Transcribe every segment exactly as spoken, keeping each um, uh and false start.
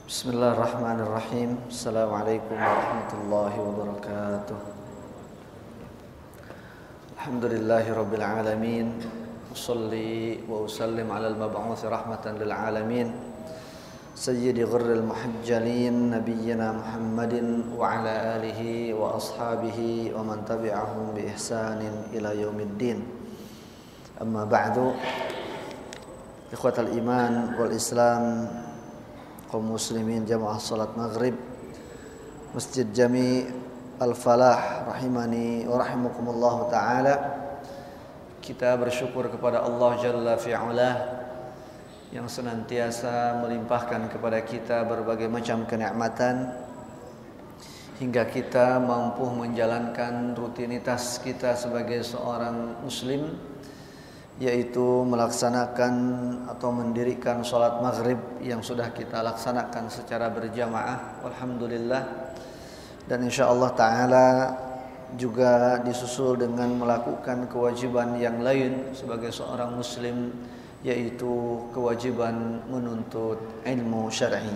Bismillahirrahmanirrahim. Assalamualaikum warahmatullahi wabarakatuh. Alhamdulillahirabbil alamin. Usholli wa usallim ala al-mab'uts rahmatan lil alamin. Sayyidi ghurril muhajjalin nabiyyina Muhammadin wa ala alihi wa ashabihi wa man tabi'ahum bi ihsanin ila yaumiddin. Amma ba'du. Ikhwatal iman wal Islam, kaum muslimin jamaah salat maghrib Masjid Jami Al-Falah rahimani wa rahimakumullah ta'ala. Kita bersyukur kepada Allah Jalla fi'ala yang senantiasa melimpahkan kepada kita berbagai macam kenikmatan hingga kita mampu menjalankan rutinitas kita sebagai seorang muslim, yaitu melaksanakan atau mendirikan sholat maghrib yang sudah kita laksanakan secara berjamaah, alhamdulillah. Dan insyaallah ta'ala juga disusul dengan melakukan kewajiban yang lain sebagai seorang muslim, yaitu kewajiban menuntut ilmu syar'i.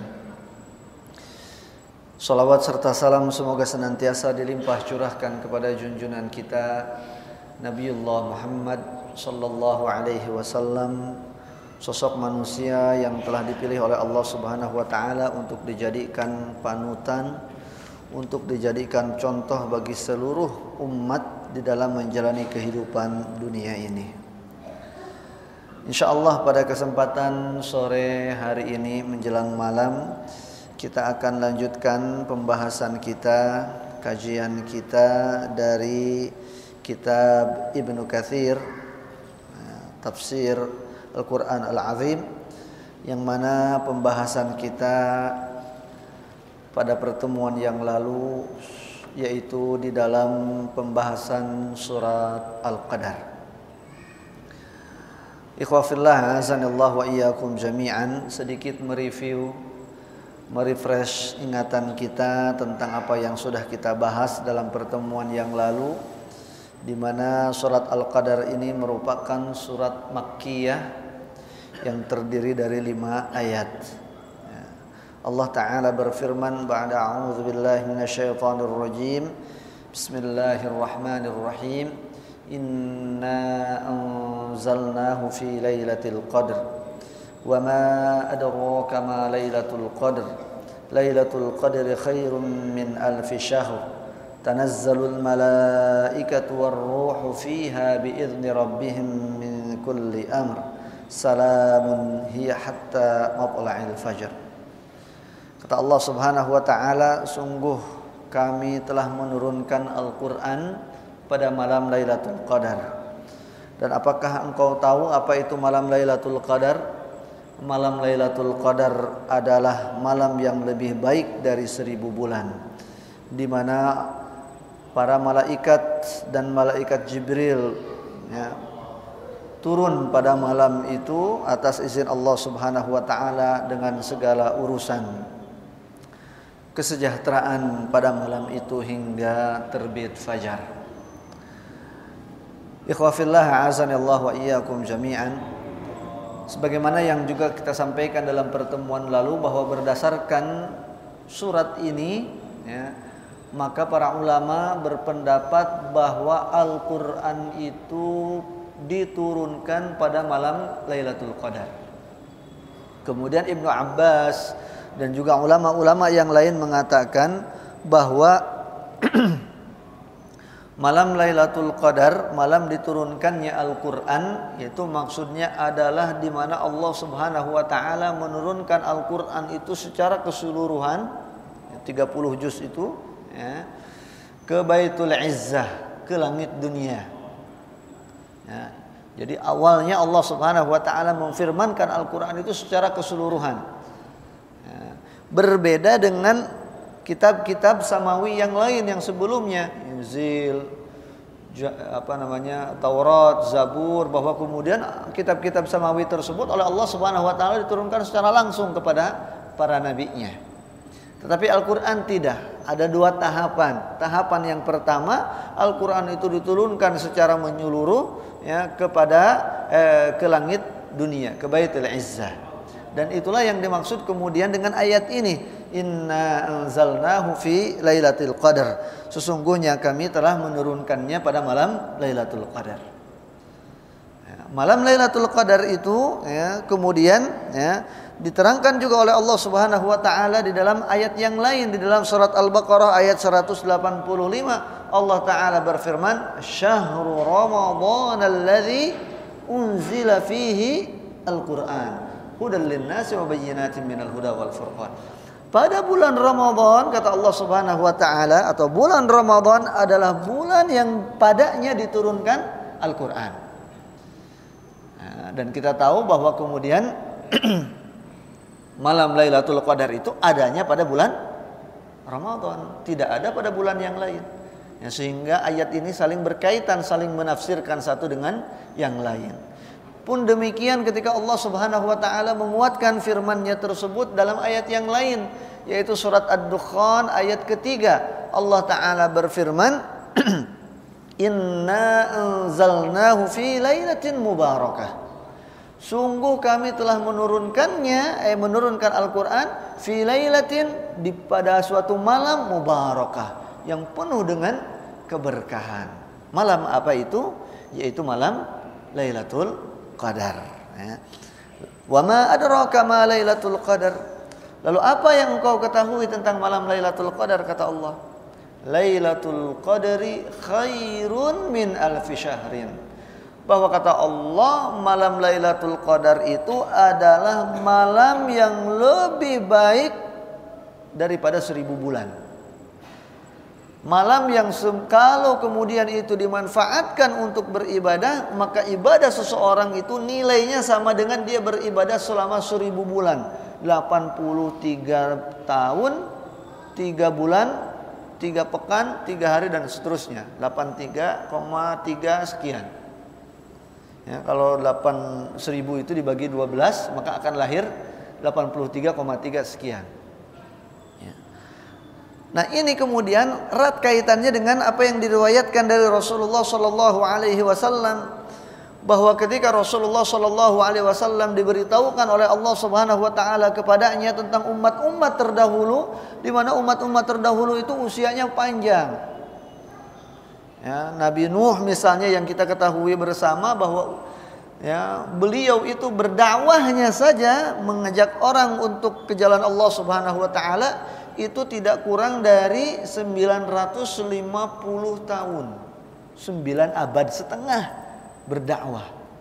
Salawat serta salam semoga senantiasa dilimpah curahkan kepada junjungan kita Nabiullah Muhammad sallallahu alaihi wasallam, sosok manusia yang telah dipilih oleh Allah Subhanahu wa taala untuk dijadikan panutan, untuk dijadikan contoh bagi seluruh umat di dalam menjalani kehidupan dunia ini. Insyaallah pada kesempatan sore hari ini menjelang malam kita akan lanjutkan pembahasan kita, kajian kita dari kitab Ibnu Katsir, tafsir Al-Quran Al-Azim, yang mana pembahasan kita pada pertemuan yang lalu yaitu di dalam pembahasan surat Al-Qadar. Ikhwafillah azanillah wa iyyakum jami'an, sedikit mereview, merefresh ingatan kita tentang apa yang sudah kita bahas dalam pertemuan yang lalu, di mana surat Al-Qadar ini merupakan surat Makkiyah yang terdiri dari lima ayat. Allah Ta'ala berfirman, ba'da a'udzu billahi minasyaitonir rajim, bismillahirrahmanirrahim, inna anzalnahu fi lailatul qadr wa ma adraka ma lailatul qadr lailatul qadri khairum min alfi syahr tanazzalul malaikatu warruhu fiha biizni rabbihim min kulli amr salamun hiya hatta matla'il fajr. Kata Allah Subhanahu wa taala, sungguh kami telah menurunkan Al-Qur'an pada malam Lailatul Qadar. Dan apakah engkau tahu apa itu malam Lailatul Qadar? Malam Lailatul Qadar adalah malam yang lebih baik dari seribu bulan, di mana para malaikat dan malaikat Jibril ya, turun pada malam itu atas izin Allah Subhanahu wa taala dengan segala urusan kesejahteraan pada malam itu hingga terbit fajar. Ikhwafillah azanillah wa iyyakum jami'an. Sebagaimana yang juga kita sampaikan dalam pertemuan lalu, bahwa berdasarkan surat ini ya, maka para ulama berpendapat bahwa Al-Quran itu diturunkan pada malam Lailatul Qadar. Kemudian Ibnu Abbas dan juga ulama-ulama yang lain mengatakan bahwa malam Lailatul Qadar, malam diturunkannya Al-Quran, yaitu maksudnya adalah di mana Allah Subhanahu wa taala menurunkan Al-Quran itu secara keseluruhan, tiga puluh juz itu ya, ke Baitul Izzah, ke langit dunia ya. Jadi awalnya Allah Subhanahu wa taala memfirmankan Al-Quran itu secara keseluruhan ya. Berbeda dengan kitab-kitab samawi yang lain yang sebelumnya, Injil, apa namanya, Taurat, Zabur, bahwa kemudian kitab-kitab samawi tersebut oleh Allah Subhanahu wa taala diturunkan secara langsung kepada para nabinya. Tetapi Al-Quran tidak. Ada dua tahapan. Tahapan yang pertama, Al-Quran itu diturunkan secara menyeluruh ya, kepada eh, ke langit dunia, ke Baitul Izzah. Dan itulah yang dimaksud kemudian dengan ayat ini, inna anzalnahu fi lailatul qadar. Sesungguhnya kami telah menurunkannya pada malam Lailatul Qadar. Ya, malam Lailatul Qadar itu ya, kemudian ya, diterangkan juga oleh Allah Subhanahu wa taala di dalam ayat yang lain, di dalam surat Al-Baqarah ayat seratus delapan puluh lima. Allah taala berfirman, "Syahrul Ramadhan alladzi unzila fihi al-Qur'an." Hudan linnasi wa bayyinatin minal huda wal furqan. Pada bulan Ramadan, kata Allah Subhanahu wa taala, atau bulan Ramadan adalah bulan yang padanya diturunkan Al-Qur'an. Nah, dan kita tahu bahwa kemudian malam Lailatul Qadar itu adanya pada bulan Ramadan, tidak ada pada bulan yang lain. Ya, sehingga ayat ini saling berkaitan, saling menafsirkan satu dengan yang lain. Pun demikian ketika Allah Subhanahu wa taala menguatkan firman-Nya tersebut dalam ayat yang lain, yaitu surat Ad-Dukhan ayat ketiga. Allah taala berfirman, "Inna anzalnahu fi lailatin mubarakah." Sungguh kami telah menurunkannya, eh menurunkan Al-Qur'an fi lailatin, di pada suatu malam mubarakah yang penuh dengan keberkahan. Malam apa itu? Yaitu malam Lailatul Qadar. Ya. Wa ma adraka ma Lailatul Qadar. Lalu apa yang engkau ketahui tentang malam Lailatul Qadar, kata Allah? Lailatul Qadri khairun min alfi syahrin. Bahwa kata Allah, malam Lailatul Qadar itu adalah malam yang lebih baik daripada seribu bulan. Malam yang kalau kemudian itu dimanfaatkan untuk beribadah, maka ibadah seseorang itu nilainya sama dengan dia beribadah selama seribu bulan. delapan puluh tiga tahun, tiga bulan, tiga pekan, tiga hari dan seterusnya. delapan puluh tiga koma tiga sekian. Ya, kalau delapan seribu itu dibagi dua belas, maka akan lahir delapan puluh tiga koma tiga sekian. Nah, ini kemudian erat kaitannya dengan apa yang diriwayatkan dari Rasulullah Shallallahu Alaihi Wasallam, bahwa ketika Rasulullah Shallallahu Alaihi Wasallam diberitahukan oleh Allah Subhanahu Wa Taala kepadanya tentang umat-umat terdahulu, di mana umat-umat terdahulu itu usianya panjang. Ya, Nabi Nuh misalnya yang kita ketahui bersama bahwa ya, beliau itu berdakwahnya saja mengajak orang untuk ke jalan Allah Subhanahu Wa Taala itu tidak kurang dari sembilan ratus lima puluh tahun, sembilan abad setengah berdakwah.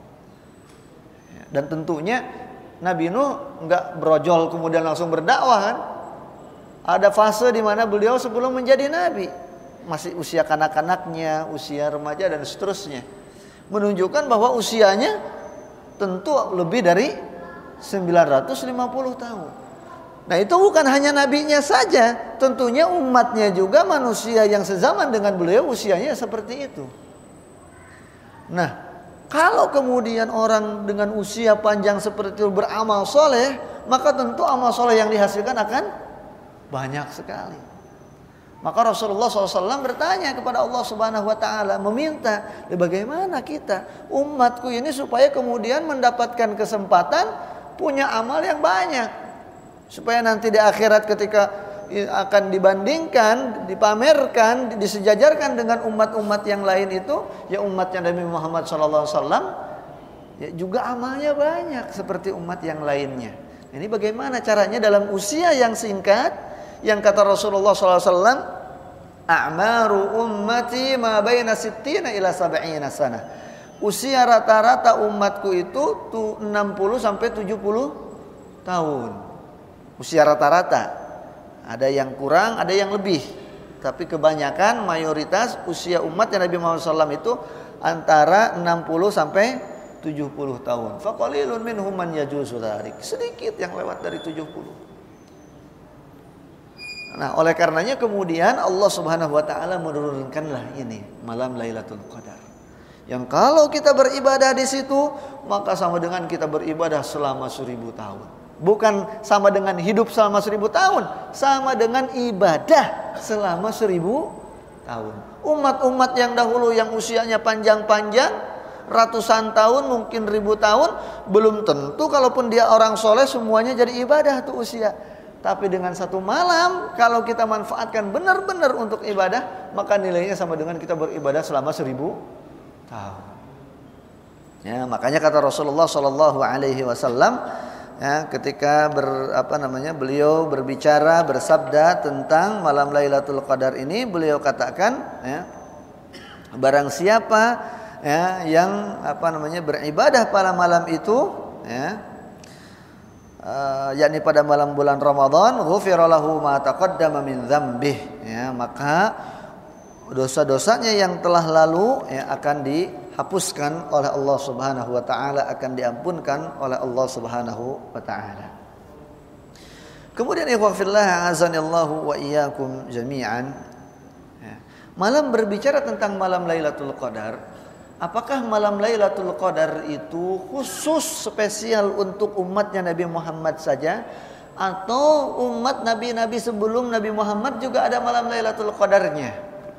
Dan tentunya Nabi Nuh enggak brojol kemudian langsung berdakwah kan. Ada fase di mana beliau sebelum menjadi nabi masih usia kanak-kanaknya, usia remaja dan seterusnya. Menunjukkan bahwa usianya tentu lebih dari sembilan ratus lima puluh tahun. Nah, itu bukan hanya nabinya saja, tentunya umatnya juga manusia yang sezaman dengan beliau usianya seperti itu. Nah, kalau kemudian orang dengan usia panjang seperti itu beramal soleh, maka tentu amal soleh yang dihasilkan akan banyak sekali. Maka Rasulullah shallallahu alaihi wasallam bertanya kepada Allah Subhanahu Wa Taala, meminta, bagaimana kita umatku ini supaya kemudian mendapatkan kesempatan punya amal yang banyak, supaya nanti di akhirat ketika akan dibandingkan, dipamerkan, disejajarkan dengan umat-umat yang lain itu, ya umatnya Nabi Muhammad shallallahu alaihi wasallam, ya juga amalnya banyak seperti umat yang lainnya. Ini bagaimana caranya dalam usia yang singkat, yang kata Rasulullah shallallahu alaihi wasallam, a'maru ummati ma baina sittina ila sab'ina sana. Usia rata-rata umatku itu enam puluh sampai tujuh puluh tahun. Usia rata-rata, ada yang kurang, ada yang lebih, tapi kebanyakan mayoritas usia umat yang Nabi Muhammad shallallahu alaihi wasallam itu antara enam puluh sampai tujuh puluh tahun. Faqalilun minhum man yajuzu dzalik. Sedikit yang lewat dari tujuh puluh. Nah, oleh karenanya kemudian Allah Subhanahu wa taala menurunkanlah ini malam Lailatul Qadar. Yang kalau kita beribadah di situ, maka sama dengan kita beribadah selama seribu tahun. Bukan sama dengan hidup selama seribu tahun, sama dengan ibadah selama seribu tahun. Umat-umat yang dahulu yang usianya panjang-panjang, ratusan tahun, mungkin ribu tahun, belum tentu kalaupun dia orang soleh semuanya jadi ibadah tuh usia. Tapi dengan satu malam, kalau kita manfaatkan benar-benar untuk ibadah, maka nilainya sama dengan kita beribadah selama seribu tahun. Ya, makanya kata Rasulullah Shallallahu Alaihi Wasallam, ya, ketika ber, apa namanya, beliau berbicara bersabda tentang malam Lailatul Qadar ini, beliau katakan, ya, barang siapa, ya, yang apa namanya beribadah pada malam itu, ya, uh, yakni pada malam bulan Ramadan, ghufira lahu ma taqaddama min dzambih, ya, maka dosa-dosanya yang telah lalu, ya, akan dihapuskan oleh Allah Subhanahu wa taala, akan diampunkan oleh Allah Subhanahu wa taala. Kemudian ikhwah fillah azanillahu wa iyyakum jami'an. Malam berbicara tentang malam Lailatul Qadar. Apakah malam Lailatul Qadar itu khusus spesial untuk umatnya Nabi Muhammad saja, atau umat nabi-nabi sebelum Nabi Muhammad juga ada malam Lailatul Qadarnya?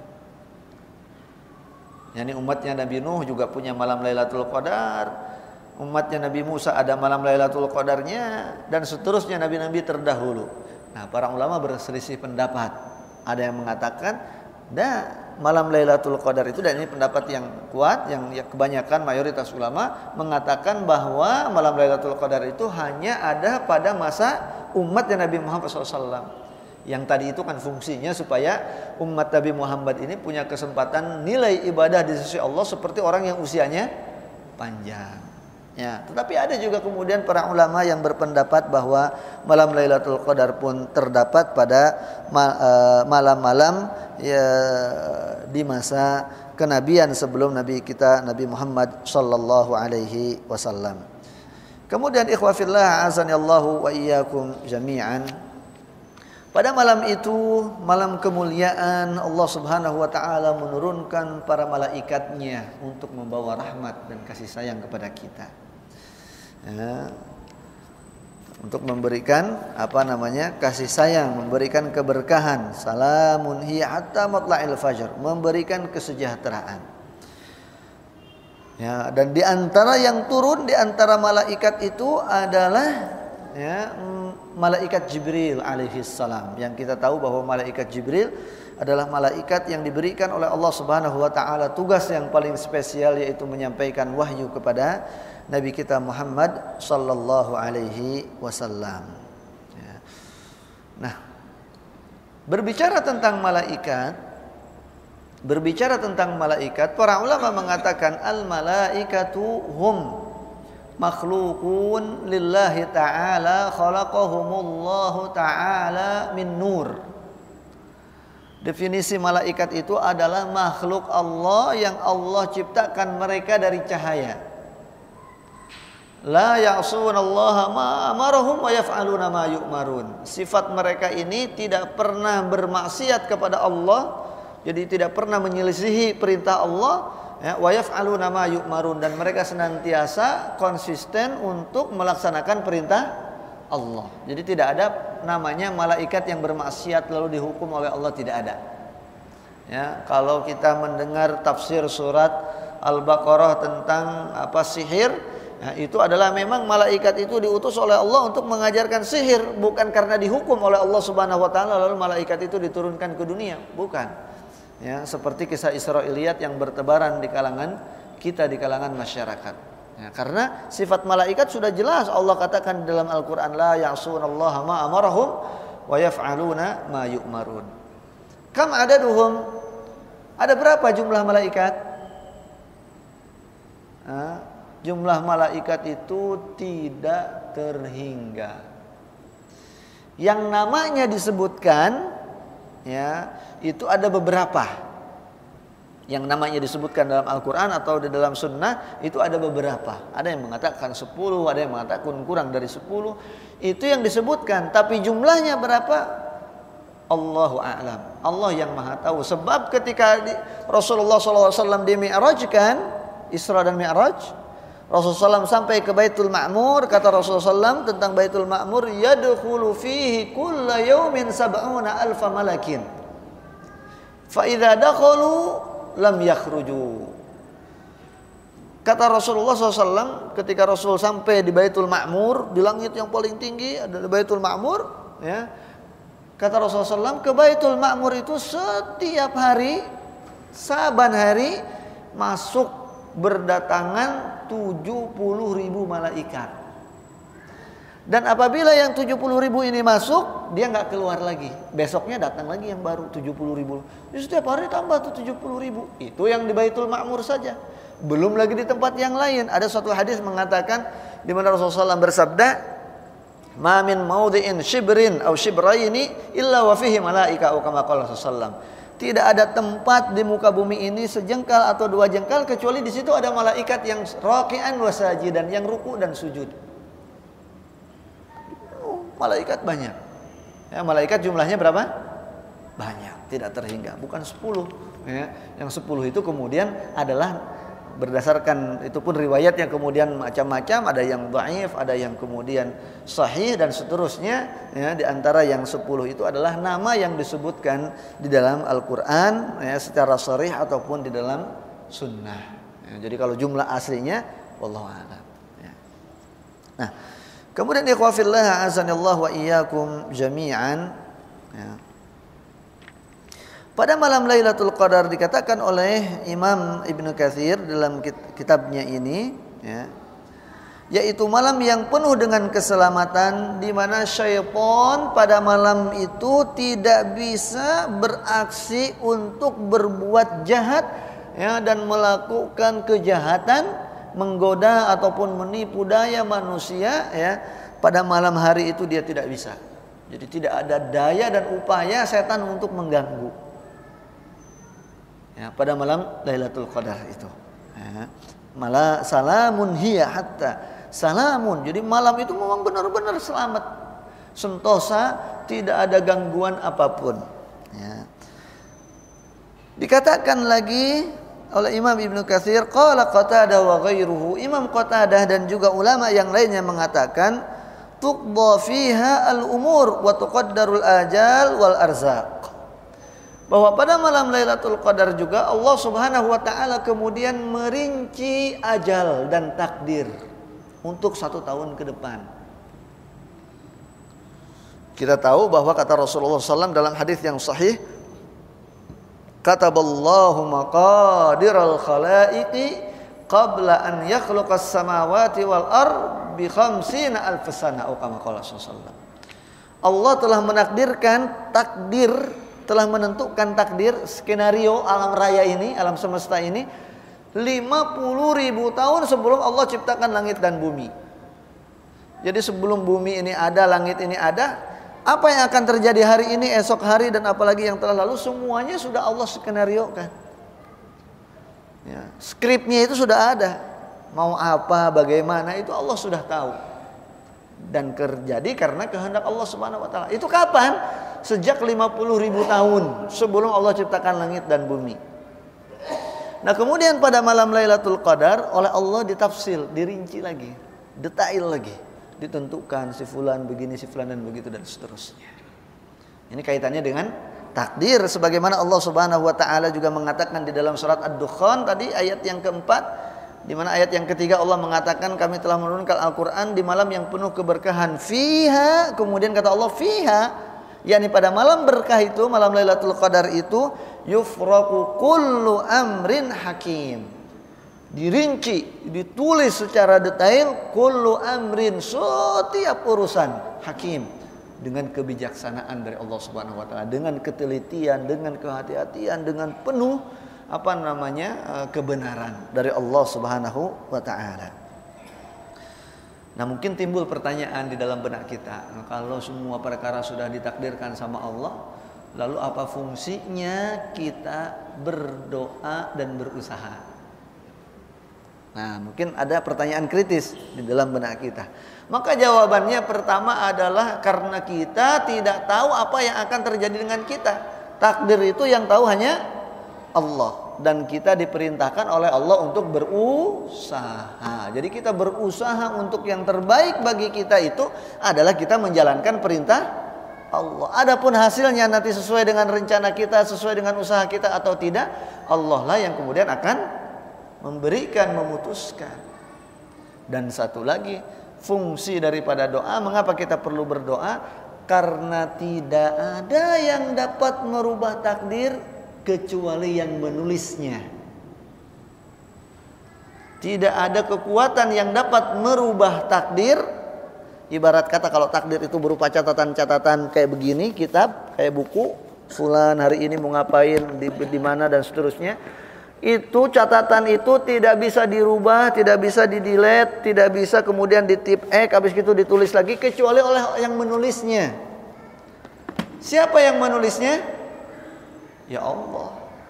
Yani umatnya Nabi Nuh juga punya malam Lailatul Qadar, umatnya Nabi Musa ada malam Lailatul Qadarnya, dan seterusnya nabi-nabi terdahulu. Nah, para ulama berselisih pendapat. Ada yang mengatakan nah, malam Lailatul Qadar itu, dan ini pendapat yang kuat, yang ya, kebanyakan mayoritas ulama mengatakan bahwa malam Lailatul Qadar itu hanya ada pada masa umatnya Nabi Muhammad shallallahu alaihi wasallam. Yang tadi itu kan fungsinya supaya umat Nabi Muhammad ini punya kesempatan nilai ibadah di sisi Allah seperti orang yang usianya panjang. Ya, tetapi ada juga kemudian para ulama yang berpendapat bahwa malam Lailatul Qadar pun terdapat pada malam-malam ya, di masa kenabian sebelum Nabi kita Nabi Muhammad sallallahu alaihi wasallam. Kemudian ikhwah fillah azanillahu wa iyyakum jami'an. Pada malam itu, malam kemuliaan, Allah Subhanahu wa taala menurunkan para malaikatnya untuk membawa rahmat dan kasih sayang kepada kita. Ya, untuk memberikan apa namanya kasih sayang, memberikan keberkahan, salamun hiya hatta matla'il fajr, memberikan kesejahteraan. Ya, dan di antara yang turun di antara malaikat itu adalah, ya, malaikat Jibril alaihissalam, yang kita tahu bahwa malaikat Jibril adalah malaikat yang diberikan oleh Allah Subhanahu wa taala tugas yang paling spesial, yaitu menyampaikan wahyu kepada Nabi kita Muhammad sallallahu alaihi wasallam. Ya. Nah, berbicara tentang malaikat, berbicara tentang malaikat, para ulama mengatakan al malaikatu hum makhluqun lillahi ta'ala khalaqahumullahu ta'ala min nur. Definisi malaikat itu adalah makhluk Allah yang Allah ciptakan mereka dari cahaya. La ya'sunallaha ma amarahum wa yaf'aluna ma yu'marun. Sifat mereka ini tidak pernah bermaksiat kepada Allah, jadi tidak pernah menyelisihi perintah Allah, ya, wa yaf'aluna ma yu'marun, dan mereka senantiasa konsisten untuk melaksanakan perintah Allah. Jadi tidak ada namanya malaikat yang bermaksiat lalu dihukum oleh Allah, tidak ada. Ya, kalau kita mendengar tafsir surat Al-Baqarah tentang apa sihir, ya, itu adalah memang malaikat itu diutus oleh Allah untuk mengajarkan sihir, bukan karena dihukum oleh Allah Subhanahu wa taala lalu malaikat itu diturunkan ke dunia, bukan. Ya, seperti kisah Israiliyat yang bertebaran di kalangan kita, di kalangan masyarakat. Ya, karena sifat malaikat sudah jelas Allah katakan dalam Al-Qur'an, la ya'sunallaha ma amarahum wa yaf'aluna ma yu'marun. Kam adaduhum? Ada berapa jumlah malaikat? Nah, jumlah malaikat itu tidak terhingga. Yang namanya disebutkan, ya, itu ada beberapa. Yang namanya disebutkan dalam Al-Quran atau di dalam Sunnah itu ada beberapa. Ada yang mengatakan sepuluh, ada yang mengatakan kurang dari sepuluh. Itu yang disebutkan. Tapi jumlahnya berapa? Allahu a'lam. Allah yang maha tahu. Sebab ketika di, Rasulullah shallallahu alaihi wasallam di Mi'raj kan, Isra dan Mi'raj, Rasulullah shallallahu alaihi wasallam sampai ke Baitul Ma'mur. Kata Rasulullah shallallahu alaihi wasallam tentang Baitul Ma'mur, yadkhulu fihi kulla yawmin sab'una alfa malakin. Fa idza dakhalu lam yakhruju. Kata Rasulullah shallallahu alaihi wasallam ketika Rasul sampai di Baitul Ma'mur, di langit yang paling tinggi ada Baitul Ma'mur, ya. Kata Rasulullah shallallahu alaihi wasallam, ke Baitul Ma'mur itu setiap hari, saban hari masuk berdatangan tujuh puluh ribu malaikat. Dan apabila yang tujuh puluh ribu ini masuk, dia nggak keluar lagi. Besoknya datang lagi yang baru tujuh puluh ribu. Jadi setiap hari tambah tuh tujuh puluh ribu. Itu yang di Baitul Ma'mur saja. Belum lagi di tempat yang lain. Ada suatu hadis mengatakan di mana Rasulullah shallallahu alaihi wasallam bersabda, "Ma min maudhi'in shibrin aw shibraini illa wa fihi malaika," atau kama qala sallallahu alaihi wasallam. Tidak ada tempat di muka bumi ini sejengkal atau dua jengkal kecuali di situ ada malaikat yang raki'an wa sajidan, yang ruku dan sujud. Oh, malaikat banyak. Ya, malaikat jumlahnya berapa? Banyak, tidak terhingga, bukan sepuluh. Ya, yang sepuluh itu kemudian adalah berdasarkan itu pun riwayat yang kemudian macam-macam, ada yang dhaif, ada yang kemudian sahih dan seterusnya, ya. Di antara yang sepuluh itu adalah nama yang disebutkan di dalam Al-Qur'an, ya, secara sharih ataupun di dalam sunnah, ya. Jadi kalau jumlah aslinya wallahu a'lam, ya. Nah, kemudian ikhwa fillah azanillahu wa iyyakum jami'an, ya. Pada malam Lailatul Qadar dikatakan oleh Imam Ibnu Katsir dalam kitabnya ini, ya, yaitu malam yang penuh dengan keselamatan, di mana syaitan pada malam itu tidak bisa beraksi untuk berbuat jahat, ya, dan melakukan kejahatan, menggoda ataupun menipu daya manusia, ya. Pada malam hari itu dia tidak bisa. Jadi tidak ada daya dan upaya setan untuk mengganggu. Ya, pada malam Lailatul Qadar itu, ya, malah salamun hiya hatta salamun. Jadi malam itu memang benar-benar selamat, sentosa, tidak ada gangguan apapun, ya. Dikatakan lagi oleh Imam Ibnu Katsir, qala Qatadah wa ghairuhu, Imam Qatadah dan juga ulama yang lainnya mengatakan, tuqda fiha al-umur wa tuqaddarul ajal wal arzaq. Bahwa pada malam Lailatul Qadar juga Allah Subhanahu wa taala kemudian merinci ajal dan takdir untuk satu tahun ke depan. Kita tahu bahwa kata Rasulullah shallallahu alaihi wasallam dalam hadis yang sahih, kataballahu maqadiral khalaiqi qabla an yakhluqas samawati wal ard bi khamsina alf sana, atau kama qala sallallahu alaihi wasallam. Allah telah menakdirkan takdir, telah menentukan takdir skenario alam raya ini, alam semesta ini lima puluh ribu tahun sebelum Allah ciptakan langit dan bumi. Jadi sebelum bumi ini ada, langit ini ada, apa yang akan terjadi hari ini, esok hari, dan apalagi yang telah lalu, semuanya sudah Allah skenariokan, ya. Skripnya itu sudah ada, mau apa, bagaimana, itu Allah sudah tahu. Dan terjadi karena kehendak Allah Subhanahu wa taala. Itu kapan? Sejak lima puluh ribu tahun sebelum Allah ciptakan langit dan bumi. Nah, kemudian pada malam Lailatul Qadar oleh Allah ditafsir, dirinci lagi, detail lagi, ditentukan si fulan begini, si fulan dan begitu dan seterusnya. Ini kaitannya dengan takdir, sebagaimana Allah Subhanahu wa taala juga mengatakan di dalam surat Ad-Dukhan tadi ayat yang keempat, di mana ayat yang ketiga Allah mengatakan kami telah menurunkan Al-Qur'an di malam yang penuh keberkahan, fiha, kemudian kata Allah fiha, yakni pada malam berkah itu, malam Lailatul Qadar itu, yufraqu kullu amrin hakim. Dirinci, ditulis secara detail kullu amrin, setiap urusan, hakim, dengan kebijaksanaan dari Allah Subhanahu wa taala, dengan ketelitian, dengan kehati-hatian, dengan penuh apa namanya kebenaran dari Allah Subhanahu wa taala. Nah, mungkin timbul pertanyaan di dalam benak kita, nah, kalau semua perkara sudah ditakdirkan sama Allah, lalu apa fungsinya kita berdoa dan berusaha? Nah, mungkin ada pertanyaan kritis di dalam benak kita. Maka jawabannya pertama adalah karena kita tidak tahu apa yang akan terjadi dengan kita. Takdir itu yang tahu hanya Allah. Dan kita diperintahkan oleh Allah untuk berusaha. Jadi kita berusaha untuk yang terbaik bagi kita itu adalah kita menjalankan perintah Allah. Adapun hasilnya nanti sesuai dengan rencana kita, sesuai dengan usaha kita atau tidak, Allah lah yang kemudian akan memberikan, memutuskan. Dan satu lagi, fungsi daripada doa, mengapa kita perlu berdoa? Karena tidak ada yang dapat merubah takdir kecuali yang menulisnya. Tidak ada kekuatan yang dapat merubah takdir. Ibarat kata kalau takdir itu berupa catatan-catatan kayak begini, kitab, kayak buku, fulan hari ini mau ngapain, di, di mana dan seterusnya. Itu catatan itu tidak bisa dirubah, tidak bisa di-delete, tidak bisa kemudian di-tip X, habis itu ditulis lagi kecuali oleh yang menulisnya. Siapa yang menulisnya? Ya Allah.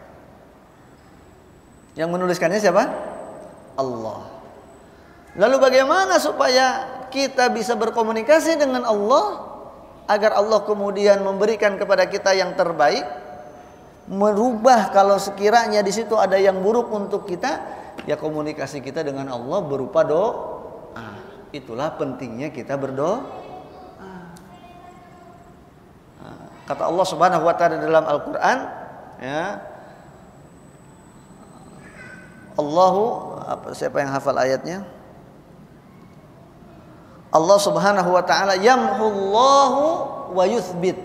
Yang menuliskannya siapa? Allah. Lalu bagaimana supaya kita bisa berkomunikasi dengan Allah agar Allah kemudian memberikan kepada kita yang terbaik, merubah kalau sekiranya di situ ada yang buruk untuk kita, ya komunikasi kita dengan Allah berupa doa. Itulah pentingnya kita berdoa. Kata Allah Subhanahu wa taala dalam Al-Qur'an, ya. Allahu apa, siapa yang hafal ayatnya? Allah Subhanahu wa taala yamhullahu wa yuthbit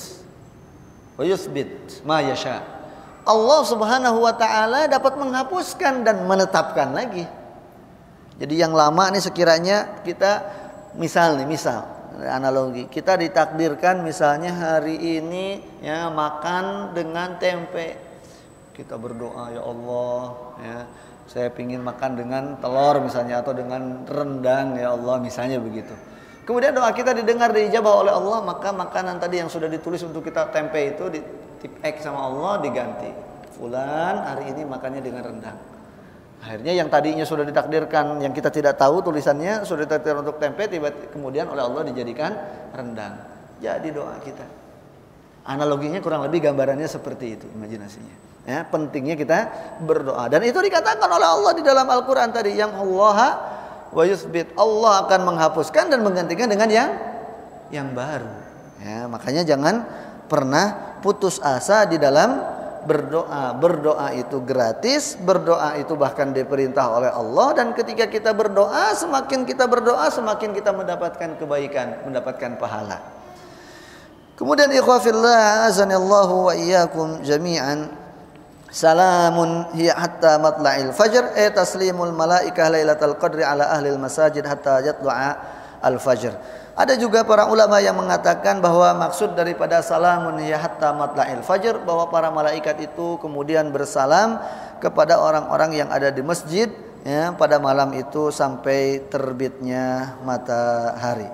wa yuthbit ma yasha. Allah Subhanahu wa taala dapat menghapuskan dan menetapkan lagi. Jadi yang lama nih sekiranya kita misal nih misal analogi, kita ditakdirkan misalnya hari ini ya makan dengan tempe. Kita berdoa, ya Allah, ya saya ingin makan dengan telur misalnya atau dengan rendang, ya Allah, misalnya begitu. Kemudian doa kita didengar, diijabah oleh Allah, maka makanan tadi yang sudah ditulis untuk kita tempe itu di tip X sama Allah diganti. Fulan hari ini makannya dengan rendang. Akhirnya yang tadinya sudah ditakdirkan, yang kita tidak tahu tulisannya sudah ditakdirkan untuk tempe, tiba-tiba kemudian oleh Allah dijadikan rendang. Jadi doa kita. Analoginya kurang lebih gambarannya seperti itu, imajinasinya. Ya, pentingnya kita berdoa, dan itu dikatakan oleh Allah di dalam Al-Qur'an tadi, yang Allah wa yuthbit, Allah akan menghapuskan dan menggantikan dengan yang yang baru. Ya, makanya jangan pernah putus asa di dalam berdoa. Berdoa itu gratis, berdoa itu bahkan diperintah oleh Allah, dan ketika kita berdoa, semakin kita berdoa semakin kita mendapatkan kebaikan, mendapatkan pahala. Kemudian ikhwafillah azanillahu wa iyyakum jami'an. Salamun hiya hatta matla'il fajr, ay taslimul malaikah lailatul qadri ala ahlil masajid hatta yatlu'a al fajr. Ada juga para ulama yang mengatakan bahwa maksud daripada salamun hiya hatta matla'il fajr, bahwa para malaikat itu kemudian bersalam kepada orang-orang yang ada di masjid ya, pada malam itu sampai terbitnya matahari.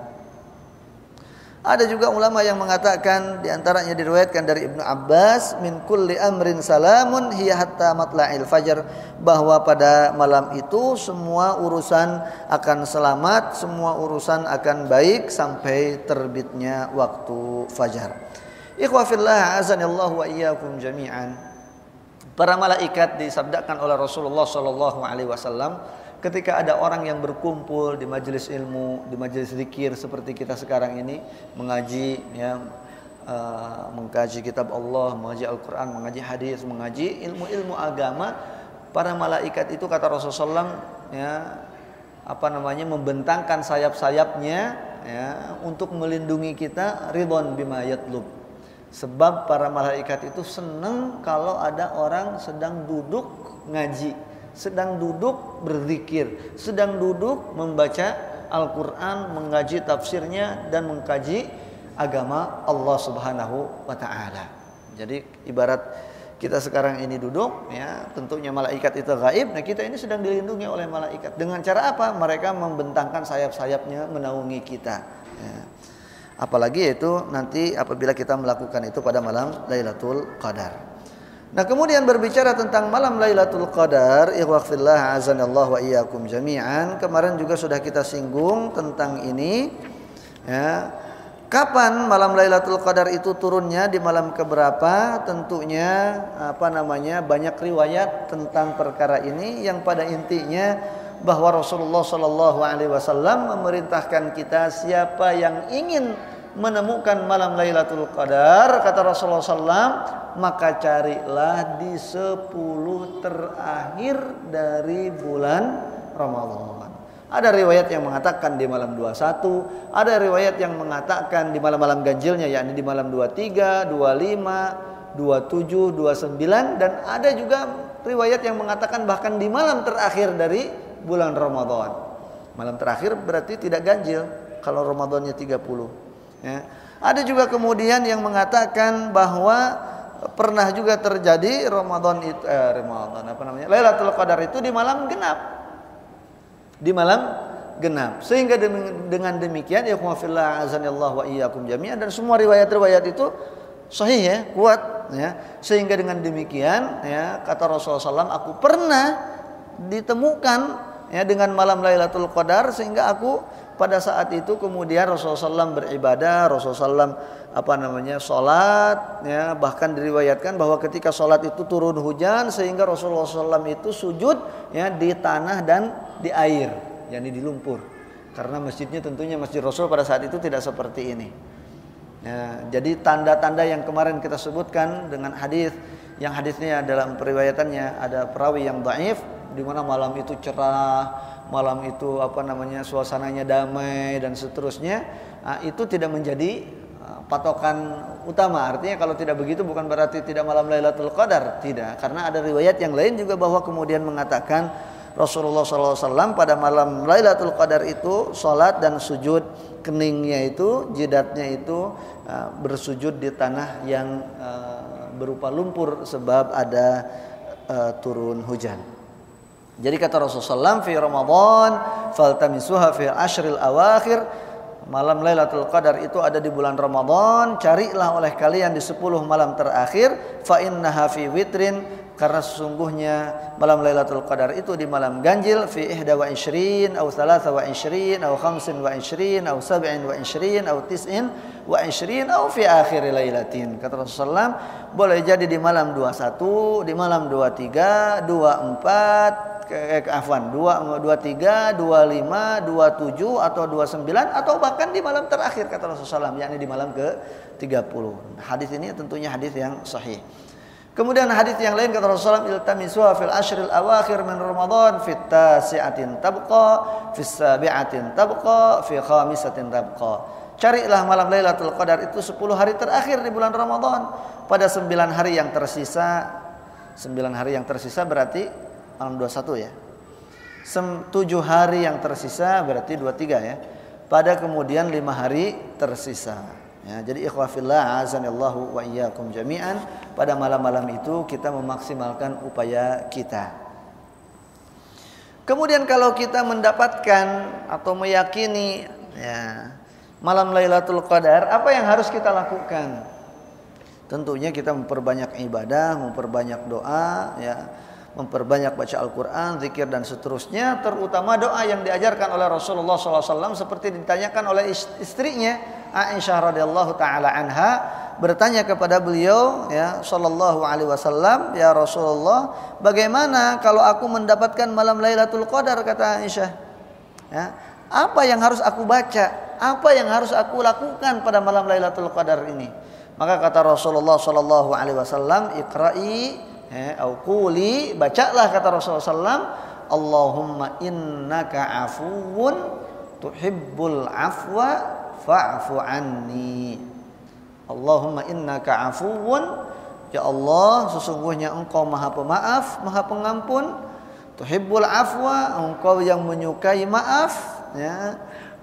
Ada juga ulama yang mengatakan, diantaranya diriwayatkan dari Ibnu Abbas, min kulli amrin salamun hiya hatta matla'il fajr, bahwa pada malam itu semua urusan akan selamat, semua urusan akan baik sampai terbitnya waktu fajar. Ikhwa fillah azanillahu wa iyyakum jami'an. Para malaikat disabdakan oleh Rasulullah sallallahu alaihi wasallam, ketika ada orang yang berkumpul di majelis ilmu, di majelis zikir seperti kita sekarang ini, mengaji ya, uh, mengkaji kitab Allah, mengaji Al-Quran, mengaji hadis, mengaji ilmu-ilmu agama, para malaikat itu kata Rasulullah sallallahu alaihi wasallam ya, apa namanya, membentangkan sayap-sayapnya ya, untuk melindungi kita, ridwan bima yatlub. Sebab para malaikat itu senang kalau ada orang sedang duduk ngaji, sedang duduk berzikir, sedang duduk membaca Al-Quran, mengkaji tafsirnya dan mengkaji agama Allah Subhanahu wa taala. Jadi ibarat kita sekarang ini duduk ya, tentunya malaikat itu gaib, nah kita ini sedang dilindungi oleh malaikat. Dengan cara apa? Mereka membentangkan sayap-sayapnya menaungi kita ya. Apalagi itu nanti apabila kita melakukan itu pada malam Lailatul Qadar. Nah, kemudian berbicara tentang malam Lailatul Qadar, ikhwah fillah azanallahu wa iyyakum jami'an. Kemarin juga sudah kita singgung tentang ini ya. Kapan malam Lailatul Qadar itu turunnya, di malam keberapa? Tentunya apa namanya, banyak riwayat tentang perkara ini, yang pada intinya bahwa Rasulullah sallallahu alaihi wasallam memerintahkan kita, siapa yang ingin menemukan malam Lailatul Qadar, kata Rasulullah sallallahu alaihi wasallam, maka carilah di sepuluh terakhir dari bulan Ramadan. Ada riwayat yang mengatakan di malam dua puluh satu, ada riwayat yang mengatakan di malam-malam ganjilnya, yakni di malam dua puluh tiga, dua puluh lima, dua puluh tujuh, dua puluh sembilan, dan ada juga riwayat yang mengatakan bahkan di malam terakhir dari bulan Ramadan. Malam terakhir berarti tidak ganjil kalau Ramadannya tiga puluh. Ya. Ada juga kemudian yang mengatakan bahwa pernah juga terjadi Ramadan itu eh, Ramadan apa namanya? Lailatul Qadar itu di malam genap. Di malam genap. Sehingga dengan demikian ya fillah azanillahu wa iyyakum jami'an, dan semua riwayat-riwayat itu sahih ya, kuat ya. Sehingga dengan demikian ya, kata Rasulullah sallallahu alaihi wasallam, aku pernah ditemukan ya dengan malam Lailatul Qadar, sehingga aku pada saat itu kemudian Rasulullah sallallahu alaihi wasallam beribadah, Rasulullah sallallahu alaihi wasallam apa namanya salat ya, bahkan diriwayatkan bahwa ketika salat itu turun hujan sehingga Rasulullah sallallahu alaihi wasallam itu sujud ya di tanah dan di air, yakni di lumpur, karena masjidnya tentunya Masjid Rasul pada saat itu tidak seperti ini. Ya, jadi tanda-tanda yang kemarin kita sebutkan dengan hadis, yang hadisnya dalam periwayatannya ada perawi yang dhaif, di mana malam itu cerah, malam itu apa namanya suasananya damai dan seterusnya, nah, itu tidak menjadi uh, patokan utama. Artinya kalau tidak begitu bukan berarti tidak malam Lailatul Qadar, tidak, karena ada riwayat yang lain juga bahwa kemudian mengatakan Rasulullah sallallahu alaihi wasallam pada malam Lailatul Qadar itu salat dan sujud, keningnya itu, jidatnya itu uh, bersujud di tanah yang uh, berupa lumpur sebab ada uh, turun hujan. Jadi kata Rasulullah sallallahu alaihi wasallam, fi Ramadan faltamisuha fi ashril awakhir, malam Lailatul Qadar itu ada di bulan Ramadan, carilah oleh kalian di sepuluh malam terakhir, fa innaha fi witrin, karena sesungguhnya malam Lailatul Qadar itu di malam ganjil, fi ihda wa ishrin atau thalatha wa ishrin atau khamsin wa ishrin atau sab'in wa ishrin atau tis'in wa ishrin atau fi akhir lailatin. Kata Rasulullah, boleh jadi di malam dua puluh satu, di malam dua puluh tiga, dua puluh empat, eh, afwan, dua puluh tiga, dua puluh lima, dua puluh tujuh atau dua puluh sembilan atau bahkan di malam terakhir kata Rasulullah, yakni di malam ke tiga puluh. Hadis ini tentunya hadis yang sahih. Kemudian hadis yang lain kata Rasulullah, iltamisuha fil ashril awakhir min Ramadan, fit tasi'atin tabqa, fis sabi'atin tabqa, fi khamisatin tabqa. Carilah malam Lailatul Qadar itu sepuluh hari terakhir di bulan Ramadan, pada sembilan hari yang tersisa. sembilan hari yang tersisa berarti malam dua puluh satu ya. tujuh hari yang tersisa berarti dua puluh tiga ya. Pada kemudian lima hari tersisa. Ya, jadi ikhwafillah azanillahu wa iyyakum jami'an, pada malam-malam itu kita memaksimalkan upaya kita. Kemudian kalau kita mendapatkan atau meyakini ya, malam Lailatul Qadar, apa yang harus kita lakukan? Tentunya kita memperbanyak ibadah, memperbanyak doa ya, memperbanyak baca Al-Quran, zikir dan seterusnya, terutama doa yang diajarkan oleh Rasulullah sallallahu alaihi wasallam seperti ditanyakan oleh istrinya Aisyah radhiyallahu taala anha, bertanya kepada beliau ya sallallahu alaihi wasallam, ya Rasulullah, bagaimana kalau aku mendapatkan malam Lailatul Qadar, kata Aisyah ya, apa yang harus aku baca, apa yang harus aku lakukan pada malam Lailatul Qadar ini? Maka kata Rasulullah sallallahu alaihi wasallam, iqra'i ya, au quli, bacalah kata Rasulullah sallallahu alaihi wasallam, Allahumma innaka afuwun tuhibbul afwa fa'fu anni. Allahumma innaka afuwun, ya Allah, sesungguhnya engkau maha pemaaf, maha pengampun, tuhibbul afwa, engkau yang menyukai maaf ya,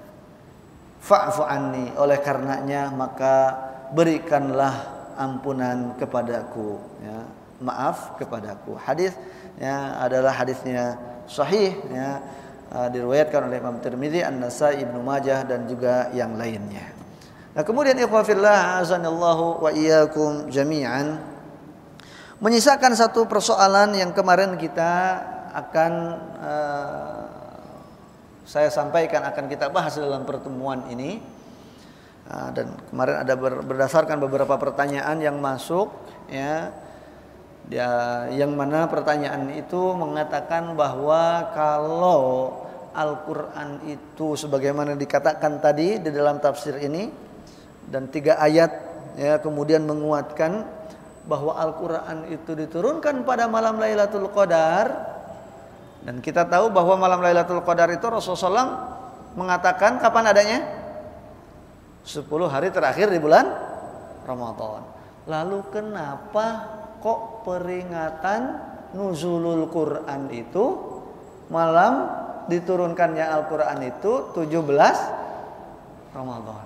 fa'fu anni, oleh karenanya maka berikanlah ampunan kepadaku ya, maaf kepadaku. Hadis ya adalah hadisnya sahih ya, Uh, diriwayatkan oleh Imam Tirmidzi, An-Nasai, Ibnu Majah dan juga yang lainnya. Nah, kemudian ikhwah fillah azanillahu wa iyyakum jami'an, menyisakan satu persoalan yang kemarin kita akan uh, saya sampaikan, akan kita bahas dalam pertemuan ini. Uh, dan kemarin ada ber, berdasarkan beberapa pertanyaan yang masuk ya. Ya, yang mana pertanyaan itu mengatakan bahwa kalau Al-Quran itu sebagaimana dikatakan tadi di dalam tafsir ini, dan tiga ayat ya kemudian menguatkan bahwa Al-Quran itu diturunkan pada malam Lailatul Qadar. Dan kita tahu bahwa malam Lailatul Qadar itu Rasulullah shallallahu alaihi wasallam mengatakan kapan adanya? sepuluh hari terakhir di bulan Ramadan. Lalu kenapa kok peringatan nuzulul Quran itu malam diturunkannya Al-Quran itu tujuh belas Ramadan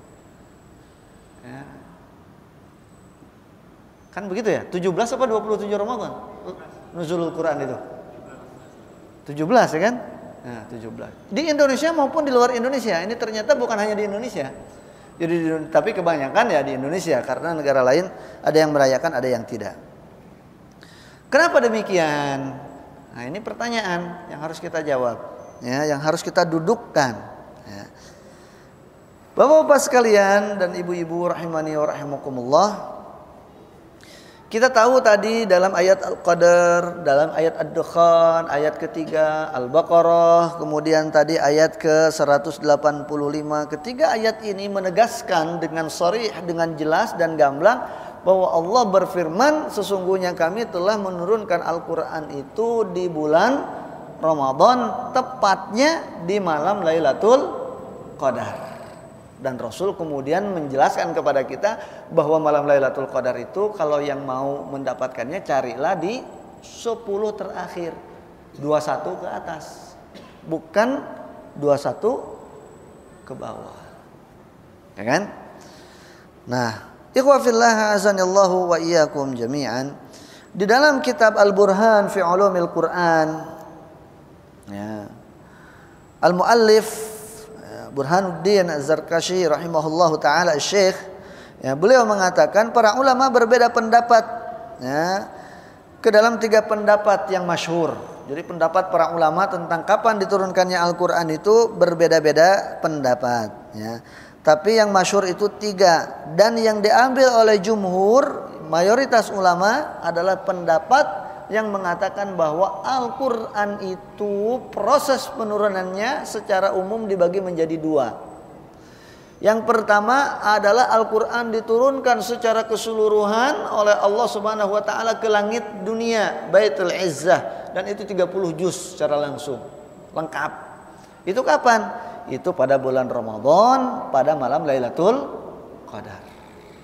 ya. Kan begitu ya, tujuh belas apa dua puluh tujuh Ramadan nuzulul Quran itu tujuh belas ya kan. Nah, tujuh belas di Indonesia maupun di luar Indonesia. Ini ternyata bukan hanya di Indonesia. Jadi tapi kebanyakan ya di Indonesia, karena negara lain ada yang merayakan, ada yang tidak. Kenapa demikian? Nah, ini pertanyaan yang harus kita jawab, ya, yang harus kita dudukkan. Ya. Bapak-bapak sekalian dan ibu-ibu rahimani wa rahimakumullah, kita tahu tadi dalam ayat Al-Qadar, dalam ayat Ad-Dukhan, ayat ketiga Al-Baqarah, kemudian tadi ayat ke seratus delapan puluh lima. Ketiga ayat ini menegaskan dengan sharih, dengan jelas dan gamblang bahwa Allah berfirman, sesungguhnya kami telah menurunkan Al-Quran itu di bulan Ramadan, tepatnya di malam Lailatul Qadar. Dan Rasul kemudian menjelaskan kepada kita bahwa malam Lailatul Qadar itu kalau yang mau mendapatkannya carilah di sepuluh terakhir, dua puluh satu ke atas, bukan dua puluh satu ke bawah. Ya kan? Nah, ikhwa fillah azanillahu wa iyyakum jami'an, di dalam kitab Al-Burhan fi Ulumil Quran, ya, Al-Muallif Burhanuddin Az-Zarkashi rahimahullahu taala Syekh, ya, beliau mengatakan para ulama berbeda pendapat, ya, ke dalam tiga pendapat yang masyhur. Jadi pendapat para ulama tentang kapan diturunkannya Al-Quran itu berbeda-beda pendapat, ya. Tapi yang masyhur itu tiga, dan yang diambil oleh jumhur mayoritas ulama adalah pendapat yang mengatakan bahwa Al-Quran itu proses penurunannya secara umum dibagi menjadi dua. Yang pertama adalah Al-Quran diturunkan secara keseluruhan oleh Allah Subhanahu wa taala ke langit dunia, Baitul Izzah, dan itu tiga puluh juz secara langsung, lengkap. Itu kapan? Itu pada bulan Ramadan, pada malam Lailatul Qadar.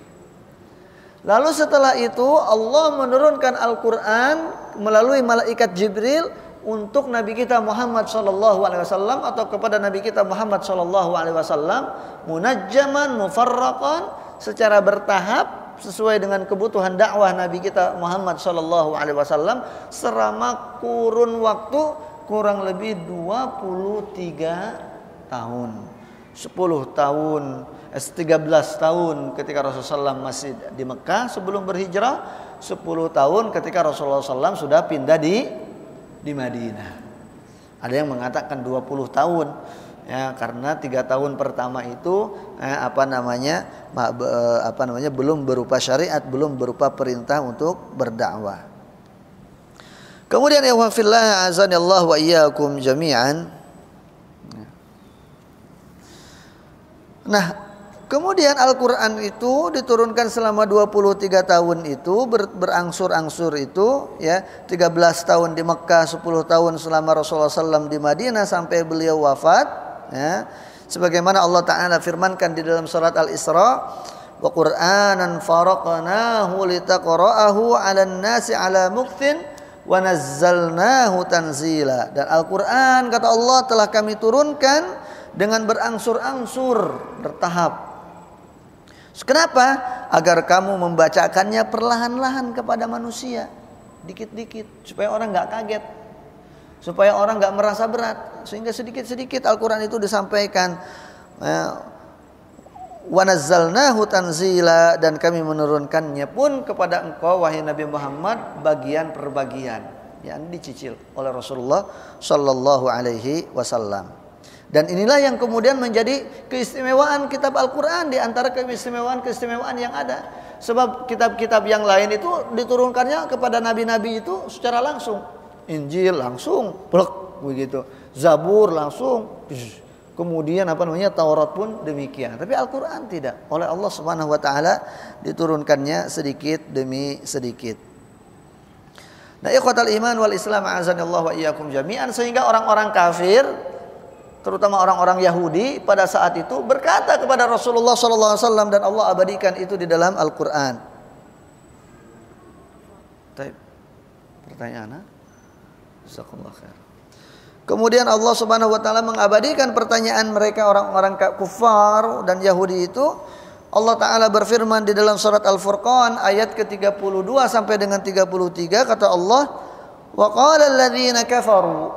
Lalu setelah itu Allah menurunkan Al-Quran melalui malaikat Jibril untuk Nabi kita Muhammad shallallahu alaihi wasallam, atau kepada Nabi kita Muhammad shallallahu alaihi wasallam, munajjaman mufarraqan, secara bertahap sesuai dengan kebutuhan dakwah Nabi kita Muhammad shallallahu alaihi wasallam selama kurun waktu kurang lebih dua puluh tiga tahun. sepuluh tahun, tiga belas tahun ketika Rasulullah shallallahu alaihi wasallam masih di Mekah sebelum berhijrah, sepuluh tahun ketika Rasulullah shallallahu alaihi wasallam sudah pindah di di Madinah. Ada yang mengatakan dua puluh tahun, ya, karena tiga tahun pertama itu eh, apa namanya apa namanya belum berupa syariat, belum berupa perintah untuk berdakwah. Kemudian ya wafillah azanillahu wa iyyakum jami'an. Nah, kemudian Al-Quran itu diturunkan selama dua puluh tiga tahun itu, ber, berangsur-angsur itu, ya, tiga belas tahun di Mekah, sepuluh tahun selama Rasulullah shallallahu alaihi wasallam di Madinah sampai beliau wafat, ya. Sebagaimana Allah Ta'ala firmankan di dalam surat Al-Isra, wa Qur'anan faraqnahu litaqra'ahu 'alan nasi 'ala muktin wa nazzalnahu tanzila. Dan Al-Quran, kata Allah, telah kami turunkan dengan berangsur-angsur, bertahap. Kenapa? Agar kamu membacakannya perlahan-lahan kepada manusia, dikit-dikit, supaya orang nggak kaget, supaya orang nggak merasa berat, sehingga sedikit-sedikit Al-Quran itu disampaikan. Wa nazzalnahu tanzila, dan kami menurunkannya pun kepada engkau wahai Nabi Muhammad bagian per bagian, yang dicicil oleh Rasulullah Shallallahu Alaihi Wasallam. Dan inilah yang kemudian menjadi keistimewaan kitab Al-Quran di antara keistimewaan-keistimewaan yang ada. Sebab kitab-kitab yang lain itu diturunkannya kepada nabi-nabi itu secara langsung. Injil langsung, plek begitu. Zabur langsung. Kemudian apa namanya Taurat pun demikian. Tapi Al-Qur'an tidak. Oleh Allah Subhanahu wa taala diturunkannya sedikit demi sedikit. Nah, ikhwatal iman wal Islam a'azanillahu wa iyyakum jami'an, sehingga orang-orang kafir terutama orang-orang Yahudi pada saat itu berkata kepada Rasulullah sallallahu alaihi wasallam, dan Allah abadikan itu di dalam Al-Qur'an. Baik. Pertanyaan? Jazakallahu khair. Kemudian Allah Subhanahu wa taala mengabadikan pertanyaan mereka orang-orang kufar dan Yahudi itu. Allah taala berfirman di dalam surat Al-Furqan ayat ke tiga puluh dua sampai dengan tiga puluh tiga, kata Allah, "Wa qala alladziina kafaru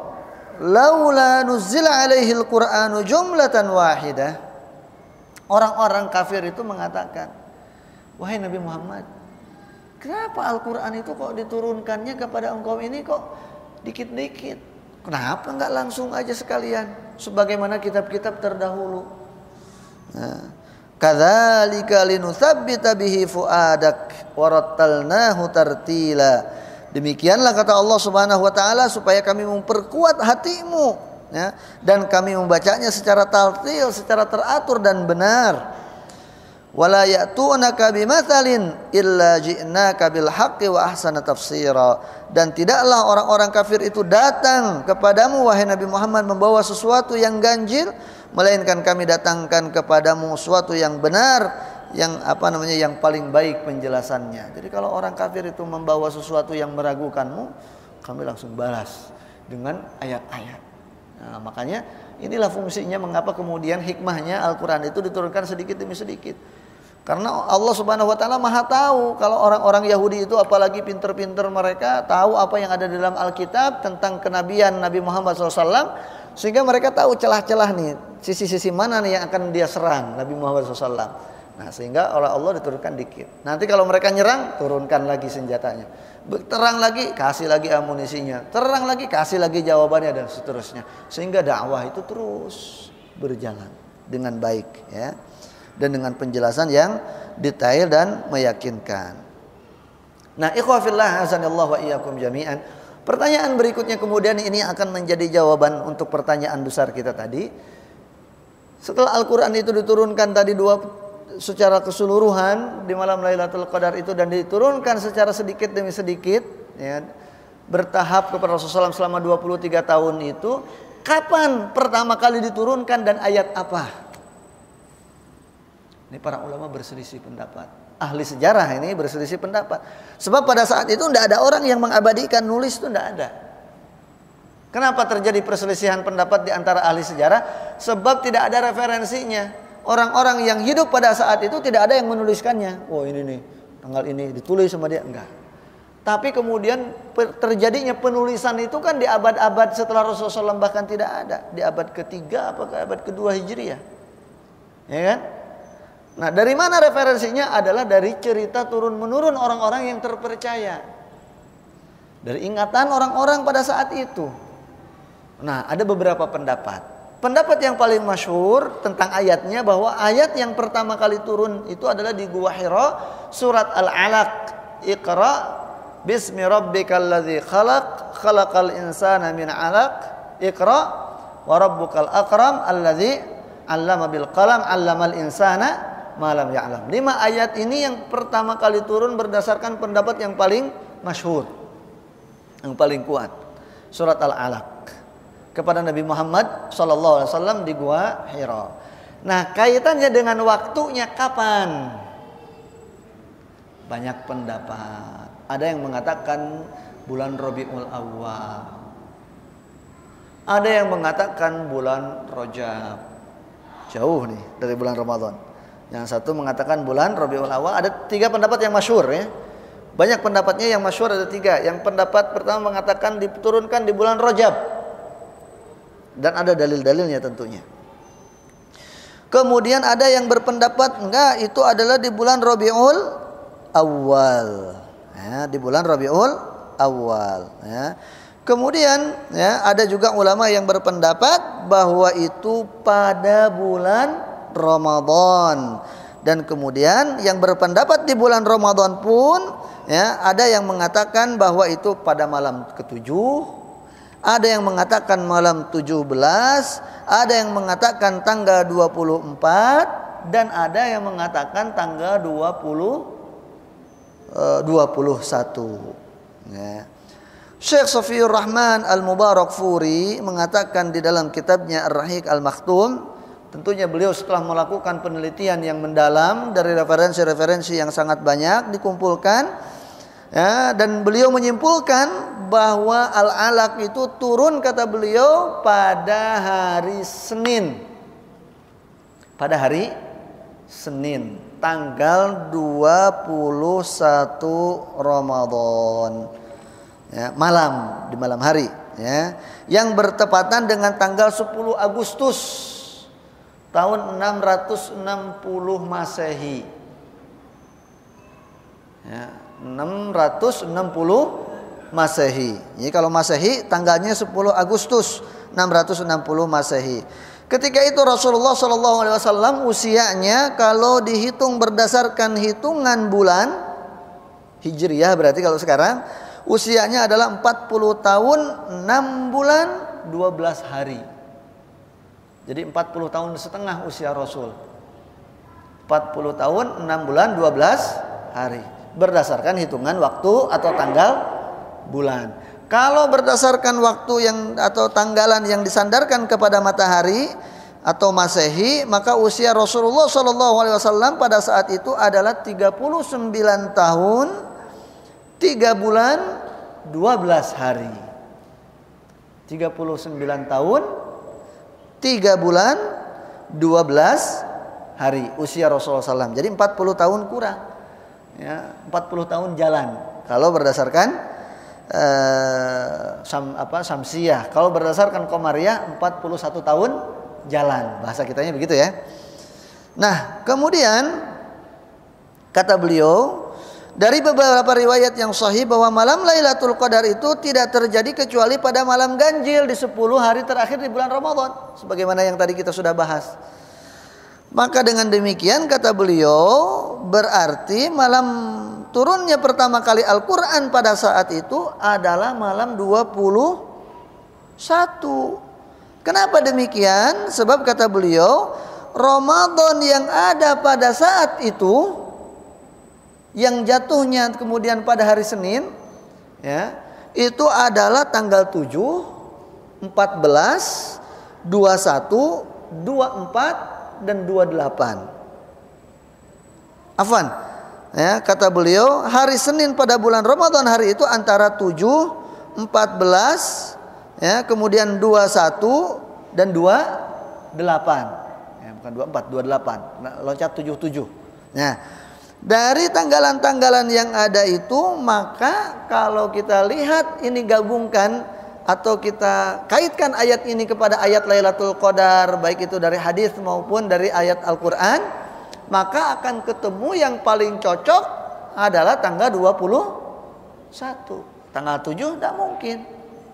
laula nuzila alaihi al-Qur'anu jumlatan wahidah." Orang-orang kafir itu mengatakan, "Wahai Nabi Muhammad, kenapa Al-Qur'an itu kok diturunkannya kepada engkau ini kok dikit-dikit? Kenapa enggak langsung aja sekalian sebagaimana kitab-kitab terdahulu?" Nah, kadzalika linutsabbita bihi fuadak warattalnahu tartila. Demikianlah kata Allah Subhanahu wa taala, supaya kami memperkuat hatimu, ya, dan kami membacanya secara tartil, secara teratur dan benar. Wala ya'tunaka bimatsalin illa ji'naka bil haqqi wa ahsana tafsira. Dan tidaklah orang-orang kafir itu datang kepadamu wahai Nabi Muhammad membawa sesuatu yang ganjil, melainkan kami datangkan kepadamu sesuatu yang benar, yang apa namanya yang paling baik penjelasannya. Jadi kalau orang kafir itu membawa sesuatu yang meragukanmu, kami langsung balas dengan ayat-ayat. Nah, makanya inilah fungsinya mengapa kemudian hikmahnya Al-Qur'an itu diturunkan sedikit demi sedikit. Karena Allah Subhanahu wa taala Maha tahu kalau orang-orang Yahudi itu, apalagi pinter-pinter mereka, tahu apa yang ada di dalam Alkitab tentang kenabian Nabi Muhammad shallallahu alaihi wasallam, sehingga mereka tahu celah-celah nih, sisi-sisi mana nih yang akan dia serang Nabi Muhammad shallallahu alaihi wasallam. Nah, sehingga oleh Allah diturunkan dikit. Nanti kalau mereka nyerang, turunkan lagi senjatanya. Terang lagi, kasih lagi amunisinya. Terang lagi, kasih lagi jawabannya, dan seterusnya. Sehingga dakwah itu terus berjalan dengan baik, ya, dan dengan penjelasan yang detail dan meyakinkan. Nah, ikhwafillah azanillahu wa iyyakum jami'an. Pertanyaan berikutnya kemudian ini akan menjadi jawaban untuk pertanyaan besar kita tadi. Setelah Al-Qur'an itu diturunkan tadi dua secara keseluruhan di malam Lailatul Qadar itu, dan diturunkan secara sedikit demi sedikit, ya, bertahap kepada Rasulullah selama dua puluh tiga tahun itu, kapan pertama kali diturunkan dan ayat apa? Ini para ulama berselisih pendapat. Ahli sejarah ini berselisih pendapat. Sebab pada saat itu tidak ada orang yang mengabadikan, nulis itu tidak ada. Kenapa terjadi perselisihan pendapat di antara ahli sejarah? Sebab tidak ada referensinya. Orang-orang yang hidup pada saat itu tidak ada yang menuliskannya. Oh ini nih, tanggal ini ditulis sama dia, enggak. Tapi kemudian terjadinya penulisan itu kan di abad-abad setelah Rasulullah shallallahu alaihi wasallam, bahkan tidak ada. Di abad ketiga apakah abad kedua Hijriah. Ya kan? Nah, dari mana referensinya? Adalah dari cerita turun-menurun orang-orang yang terpercaya. Dari ingatan orang-orang pada saat itu. Nah, ada beberapa pendapat. Pendapat yang paling masyhur tentang ayatnya, bahwa ayat yang pertama kali turun itu adalah di Gua Hira, surat Al-Alaq. Iqra bismi rabbikal ladzi khalaq, khalaqal insana min 'alaq. Iqra wa rabbukal akram alladzi 'allama bil qalam 'allamal insana malam ya'lam. Lima ayat ini yang pertama kali turun berdasarkan pendapat yang paling masyhur, yang paling kuat, surat Al-Alaq, kepada Nabi Muhammad sallallahu alaihi wasallam di Gua Hira. Nah, kaitannya dengan waktunya kapan? Banyak pendapat. Ada yang mengatakan bulan Rabiul Awwal. Ada yang mengatakan bulan Rajab. Jauh nih dari bulan Ramadan. Yang satu mengatakan bulan Rabiul Awal. Ada tiga pendapat yang masyhur, ya. Banyak pendapatnya, yang masyhur ada tiga. Yang pendapat pertama mengatakan diturunkan di bulan Rajab, dan ada dalil-dalilnya tentunya. Kemudian ada yang berpendapat enggak, itu adalah di bulan Rabiul Awal, ya, di bulan Rabiul Awal, ya. Kemudian, ya, ada juga ulama yang berpendapat bahwa itu pada bulan Ramadan. Dan kemudian yang berpendapat di bulan Ramadan pun, ya, ada yang mengatakan bahwa itu pada malam ketujuh, ada yang mengatakan malam tujuh belas, ada yang mengatakan tanggal dua puluh empat, dan ada yang mengatakan tanggal dua puluh, dua puluh satu. Ya. Syekh Safiur Rahman Al-Mubarakfuri mengatakan di dalam kitabnya Ar-Rahiq Al-Makhtum, tentunya beliau setelah melakukan penelitian yang mendalam dari referensi-referensi yang sangat banyak dikumpulkan, ya, dan beliau menyimpulkan bahwa al-alaq itu turun, kata beliau, pada hari Senin. Pada hari Senin, tanggal dua puluh satu Ramadan. Ya, malam, di malam hari, ya, yang bertepatan dengan tanggal sepuluh Agustus tahun enam ratus enam puluh Masehi. Ya, enam ratus enam puluh Masehi. Jadi kalau Masehi tanggalnya sepuluh Agustus enam ratus enam puluh Masehi. Ketika itu Rasulullah shallallahu alaihi wasallam usianya kalau dihitung berdasarkan hitungan bulan Hijriyah, berarti kalau sekarang usianya adalah empat puluh tahun enam bulan dua belas hari. Jadi empat puluh tahun setengah usia Rasul. empat puluh tahun enam bulan dua belas hari berdasarkan hitungan waktu atau tanggal bulan. Kalau berdasarkan waktu yang atau tanggalan yang disandarkan kepada matahari atau Masehi, maka usia Rasulullah shallallahu alaihi wasallam pada saat itu adalah tiga puluh sembilan tahun tiga bulan dua belas hari. tiga puluh sembilan tahun tiga bulan dua belas hari usia Rasulullah shallallahu alaihi wasallam. Jadi empat puluh tahun kurang, ya, empat puluh tahun jalan kalau berdasarkan uh, sam, apa, Samsiyah. Kalau berdasarkan Qamariyah empat puluh satu tahun jalan, bahasa kitanya begitu, ya. Nah, kemudian kata beliau, dari beberapa riwayat yang sahih bahwa malam Lailatul Qadar itu tidak terjadi kecuali pada malam ganjil di sepuluh hari terakhir di bulan Ramadan, sebagaimana yang tadi kita sudah bahas. Maka dengan demikian, kata beliau, berarti malam turunnya pertama kali Al-Quran pada saat itu adalah malam dua puluh satu. Kenapa demikian? Sebab kata beliau, Ramadan yang ada pada saat itu, yang jatuhnya kemudian pada hari Senin, ya, itu adalah tanggal tujuh, empat belas, dua puluh satu, dua puluh empat, dan dua puluh delapan. Afwan, ya, kata beliau, hari Senin pada bulan Ramadan hari itu antara tujuh, empat belas, ya, kemudian dua puluh satu dan dua puluh delapan. Ya, bukan dua puluh empat, dua puluh delapan. Nah, loncat tujuh puluh tujuh. Nah, dari tanggalan-tanggalan yang ada itu, maka kalau kita lihat ini gabungkan atau kita kaitkan ayat ini kepada ayat Lailatul Qadar, baik itu dari hadis maupun dari ayat Al-Quran, maka akan ketemu yang paling cocok adalah tanggal dua puluh satu. Tanggal tujuh tidak mungkin,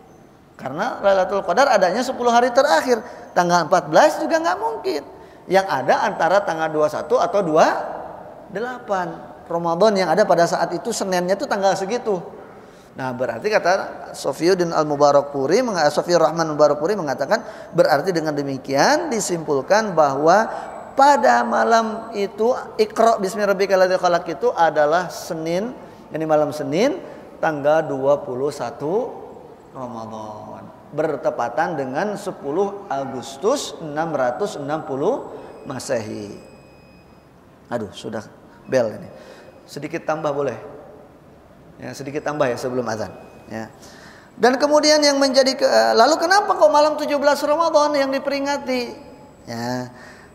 karena Lailatul Qadar adanya sepuluh hari terakhir. Tanggal empat belas juga nggak mungkin. Yang ada antara tanggal dua puluh satu atau dua puluh delapan. Ramadan yang ada pada saat itu Seninnya itu tanggal segitu. Nah, berarti kata Safiuddin Al-Mubarakfuri, Safiur Rahman Al-Mubarakfuri mengatakan, berarti dengan demikian disimpulkan bahwa pada malam itu Iqra bismi rabbikal ladzi khalaq itu adalah Senin, ini malam Senin tanggal dua puluh satu Ramadan, bertepatan dengan sepuluh Agustus enam ratus enam puluh Masehi. Aduh, sudah bel ini. Sedikit tambah boleh? Ya, sedikit tambah ya sebelum azan. Ya. Dan kemudian yang menjadi ke, lalu kenapa kok malam tujuh belas Ramadan yang diperingati? Ya.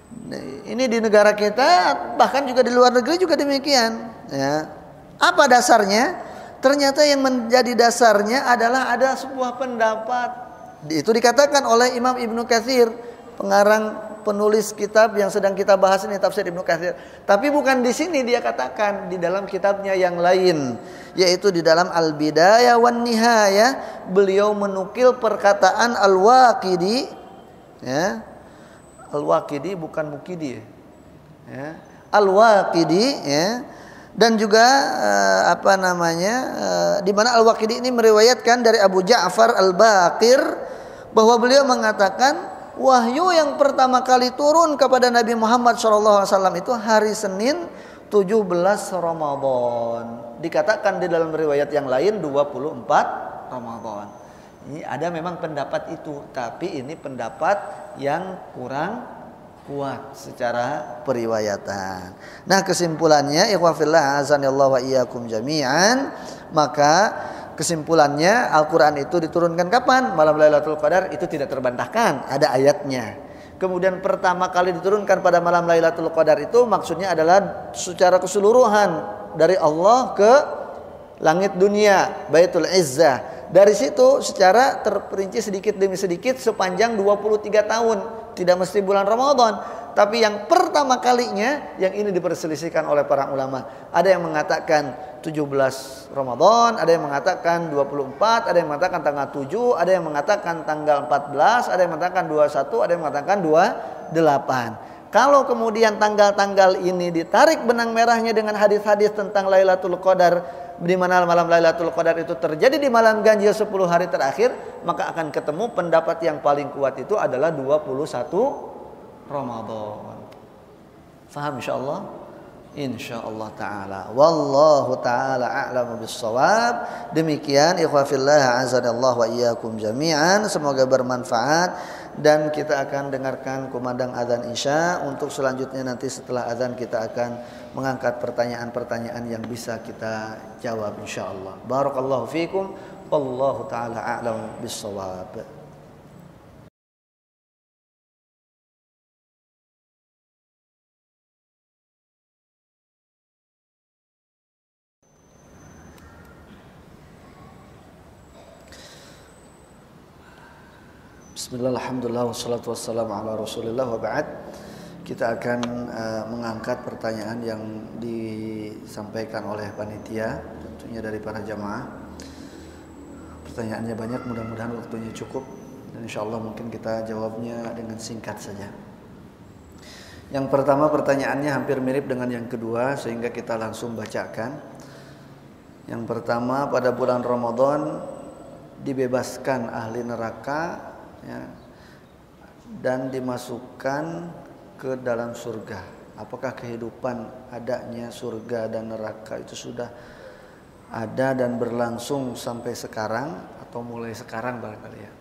Ini di negara kita, bahkan juga di luar negeri juga demikian. Ya. Apa dasarnya? Ternyata yang menjadi dasarnya adalah ada sebuah pendapat. Itu dikatakan oleh Imam Ibnu Katsir, pengarang penulis kitab yang sedang kita bahas ini, tafsir Ibnu Katsir. Tapi bukan di sini dia katakan, di dalam kitabnya yang lain, yaitu di dalam Al-Bidayah wan Nihayah, beliau menukil perkataan Al-Waqidi, ya. Al-Waqidi bukan Mukidi, ya. Al-Waqidi, ya, Dan juga uh, apa namanya uh, di mana Al-Waqidi ini meriwayatkan dari Abu Ja'far Al-Baqir bahwa beliau mengatakan wahyu yang pertama kali turun kepada Nabi Muhammad shallallahu alaihi wasallam itu hari Senin tujuh belas Ramadan. Dikatakan di dalam riwayat yang lain dua puluh empat Ramadan. Ini ada memang pendapat itu, tapi ini pendapat yang kurang kuat secara periwayatan. Nah, kesimpulannya ikhwah fillah azanillahu wa iyyakum jami'an, maka kesimpulannya Al-Qur'an itu diturunkan kapan? Malam Lailatul Qadar, itu tidak terbantahkan, ada ayatnya. Kemudian pertama kali diturunkan pada malam Lailatul Qadar itu maksudnya adalah secara keseluruhan dari Allah ke langit dunia, Baitul Izzah. Dari situ secara terperinci sedikit demi sedikit sepanjang dua puluh tiga tahun. Tidak mesti bulan Ramadan, tapi yang pertama kalinya yang ini diperselisihkan oleh para ulama. Ada yang mengatakan tujuh belas Ramadan, ada yang mengatakan dua puluh empat, ada yang mengatakan tanggal tujuh, ada yang mengatakan tanggal empat belas, ada yang mengatakan dua puluh satu, ada yang mengatakan dua puluh delapan. Kalau kemudian tanggal-tanggal ini ditarik benang merahnya dengan hadis-hadis tentang Lailatul Qadar, di mana malam Lailatul Qadar itu terjadi di malam ganjil sepuluh hari terakhir, maka akan ketemu pendapat yang paling kuat itu adalah dua puluh satu Ramadan. Faham insyaallah? Insyaallah taala. Wallahu taala a'lamu bis-shawab. Demikian ikhwah fillah azanallahu wa iyyakum jami'an, semoga bermanfaat. Dan kita akan dengarkan kumandang azan Isya. Untuk selanjutnya nanti setelah azan kita akan mengangkat pertanyaan-pertanyaan yang bisa kita jawab insyaallah. Barakallahu fikum. Wallahu taala a'lam bis-shawab. Bismillah, alhamdulillah, wassalatu wassalamu ala rasulillah wa ba'd. Kita akan uh, mengangkat pertanyaan yang disampaikan oleh panitia, tentunya dari para jamaah. Pertanyaannya banyak, mudah-mudahan waktunya cukup, dan insyaallah mungkin kita jawabnya dengan singkat saja. Yang pertama pertanyaannya hampir mirip dengan yang kedua, sehingga kita langsung bacakan. Yang pertama, pada bulan Ramadan dibebaskan ahli neraka, ya, dan dimasukkan ke dalam surga. Apakah kehidupan adanya surga dan neraka itu sudah ada dan berlangsung sampai sekarang atau mulai sekarang barangkali ya?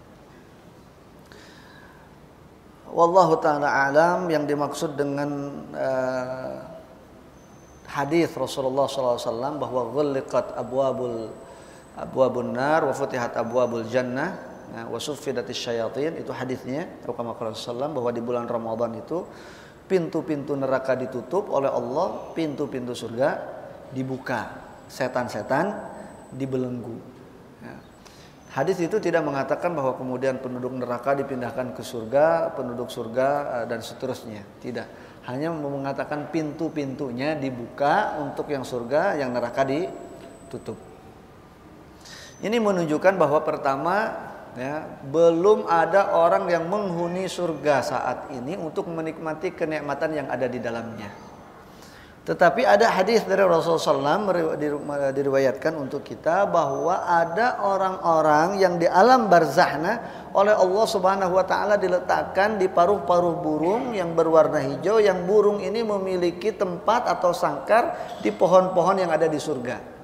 Wallahu ta'ala alam. Yang dimaksud dengan uh, hadis Rasulullah shallallahu alaihi wasallam bahwa ghulliqat abwabul abwabun nar wa futihat abwabul jannah wa suffidatis syayatin, itu hadisnya Rasulullah shallallahu alaihi wasallam bahwa di bulan Ramadan itu pintu-pintu neraka ditutup oleh Allah, pintu-pintu surga dibuka, setan-setan dibelenggu. Ya. Hadis itu tidak mengatakan bahwa kemudian penduduk neraka dipindahkan ke surga, penduduk surga dan seterusnya. Tidak. Hanya mengatakan pintu-pintunya dibuka untuk yang surga, yang neraka ditutup. Ini menunjukkan bahwa pertama, ya, belum ada orang yang menghuni surga saat ini untuk menikmati kenikmatan yang ada di dalamnya. Tetapi ada hadis dari Rasulullah shallallahu alaihi wasallam diriwayatkan untuk kita bahwa ada orang-orang yang di alam barzahna oleh Allah Subhanahu wa taala diletakkan di paruh-paruh burung yang berwarna hijau, yang burung ini memiliki tempat atau sangkar di pohon-pohon yang ada di surga.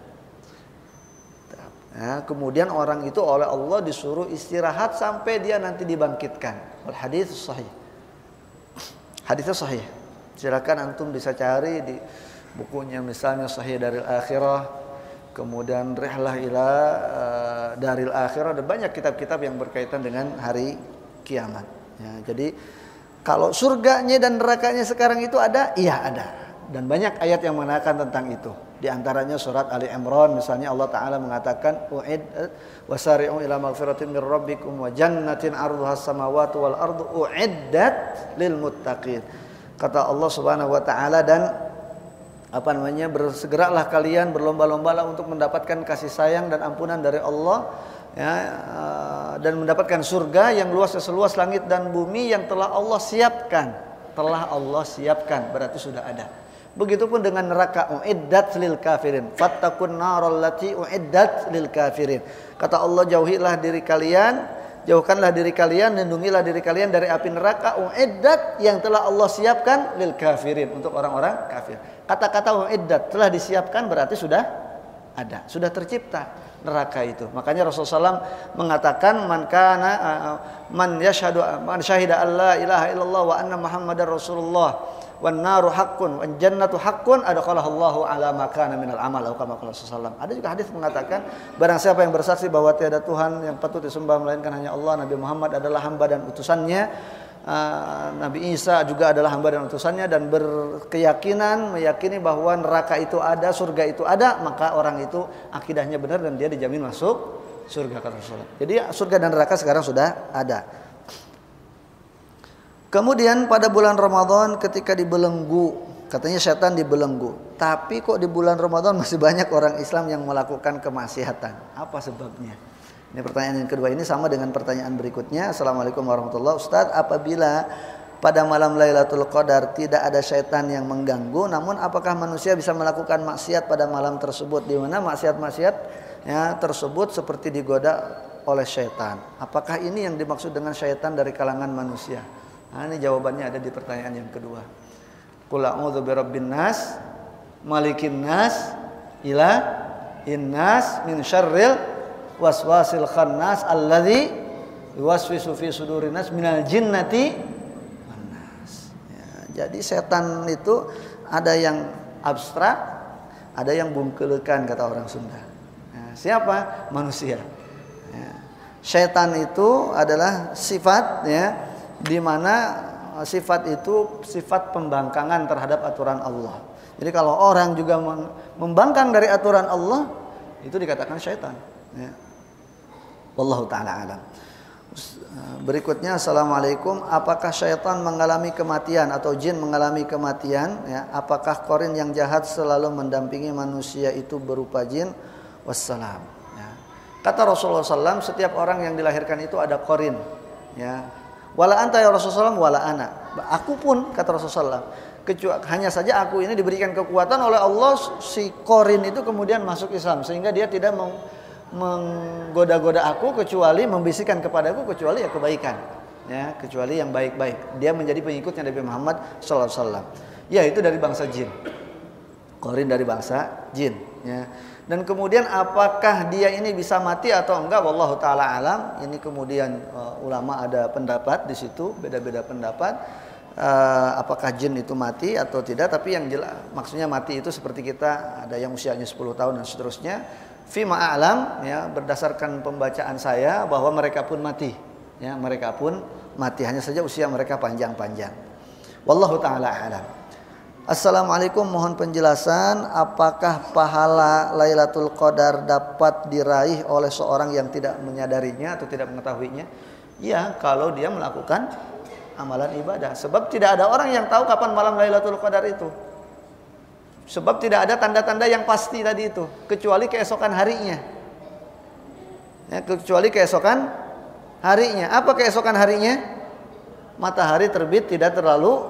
Nah, kemudian orang itu oleh Allah disuruh istirahat sampai dia nanti dibangkitkan. Al hadis sahih. Hadisnya sahih. Silakan antum bisa cari di bukunya, misalnya Sahih Daril Akhirah, kemudian Rihlah ila uh, Daril Akhirah. Ada banyak kitab-kitab yang berkaitan dengan hari kiamat. Ya, jadi kalau surganya dan nerakanya sekarang itu ada, iya ada. Dan banyak ayat yang mengatakan tentang itu. Di antaranya surat Ali Imran, misalnya Allah Ta'ala mengatakan u'id wasari'u ila maghfiratin min rabbikum wa jannatin arduhas samawati wal ardu u'iddat lil muttaqin. Kata Allah Subhanahu wa taala, dan apa namanya, bersegeralah kalian berlomba-lombalah untuk mendapatkan kasih sayang dan ampunan dari Allah, ya, dan mendapatkan surga yang luasnya seluas langit dan bumi yang telah Allah siapkan. Telah Allah siapkan berarti sudah ada. Begitupun dengan neraka, uiddat lil kafirin. Fattaqun naral lati uiddat lil kafirin. Kata Allah, jauhilah diri kalian, jauhkanlah diri kalian, lindungilah diri kalian dari api neraka uiddat yang telah Allah siapkan lil kafirin, untuk orang-orang kafir. Kata-kata uiddat telah disiapkan berarti sudah ada, sudah tercipta neraka itu. Makanya Rasulullah shallallahu alaihi wasallam mengatakan, man kana uh, man yashhadu man syahida alla ilaha illallah wa anna muhammadar rasulullah wan naru haqqun wan jannatu haqqun adkhalahu Allahu ala ma kana minal amal, atau kama qala sallallahu. Ada juga hadis mengatakan, barang siapa yang bersaksi bahwa tiada Tuhan yang patut disembah melainkan hanya Allah, Nabi Muhammad adalah hamba dan utusannya, uh, Nabi Isa juga adalah hamba dan utusannya, dan berkeyakinan meyakini bahwa neraka itu ada, surga itu ada, maka orang itu akidahnya benar dan dia dijamin masuk surga, kata Rasulullah. Jadi surga dan neraka sekarang sudah ada. Kemudian pada bulan Ramadan ketika dibelenggu, katanya setan dibelenggu. Tapi kok di bulan Ramadan masih banyak orang Islam yang melakukan kemaksiatan. Apa sebabnya? Ini pertanyaan yang kedua, ini sama dengan pertanyaan berikutnya. Assalamualaikum warahmatullahi wabarakatuh. Ustaz, apabila pada malam Lailatul Qadar tidak ada setan yang mengganggu, namun apakah manusia bisa melakukan maksiat pada malam tersebut, di mana maksiat-maksiat ya, tersebut seperti digoda oleh setan? Apakah ini yang dimaksud dengan setan dari kalangan manusia? Nah, ini jawabannya ada di pertanyaan yang kedua. Qul a'udzu birabbin nas, malikin nas, ilahin nas, min syarril waswasil khannas alladzi yuwaswisu fi sudurin nas minal jinnati wan nas. Ya, jadi setan itu ada yang abstrak, ada yang bungkelekan, kata orang Sunda. Nah, siapa? Manusia. Ya. Setan itu adalah sifat, ya, di mana sifat itu sifat pembangkangan terhadap aturan Allah. Jadi kalau orang juga membangkang dari aturan Allah, itu dikatakan syaitan. Ya. Wallahu ta'ala alam. Berikutnya, assalamualaikum. Apakah syaitan mengalami kematian atau jin mengalami kematian? Ya. Apakah korin yang jahat selalu mendampingi manusia itu berupa jin? Wassalam. Ya. Kata Rasulullah shallallahu alaihi wasallam, setiap orang yang dilahirkan itu ada korin. Ya. Wala anta ya Rasulullah wala ana. Aku pun, kata Rasulullah, kecuali hanya saja aku ini diberikan kekuatan oleh Allah, si korin itu kemudian masuk Islam, sehingga dia tidak meng, menggoda-goda aku, kecuali membisikkan kepadaku kecuali ya kebaikan, ya, kecuali yang baik-baik. Dia menjadi pengikutnya Nabi Muhammad shallallahu alaihi wasallam. Ya, itu dari bangsa jin. Korin dari bangsa jin, ya. Dan kemudian apakah dia ini bisa mati atau enggak? Wallahu taala alam. Ini kemudian uh, ulama ada pendapat di situ, beda-beda pendapat. Uh, apakah jin itu mati atau tidak? Tapi yang jelas, maksudnya mati itu seperti kita, ada yang usianya sepuluh tahun dan seterusnya. Fima a'lam, ya, berdasarkan pembacaan saya bahwa mereka pun mati, ya, mereka pun mati. Hanya saja usia mereka panjang-panjang. Wallahu taala alam. Assalamualaikum, mohon penjelasan apakah pahala Lailatul Qadar dapat diraih oleh seorang yang tidak menyadarinya atau tidak mengetahuinya? Ya, kalau dia melakukan amalan ibadah. Sebab tidak ada orang yang tahu kapan malam Lailatul Qadar itu. Sebab tidak ada tanda-tanda yang pasti tadi itu, kecuali keesokan harinya. Ya, kecuali keesokan harinya. Apa keesokan harinya? Matahari terbit tidak terlalu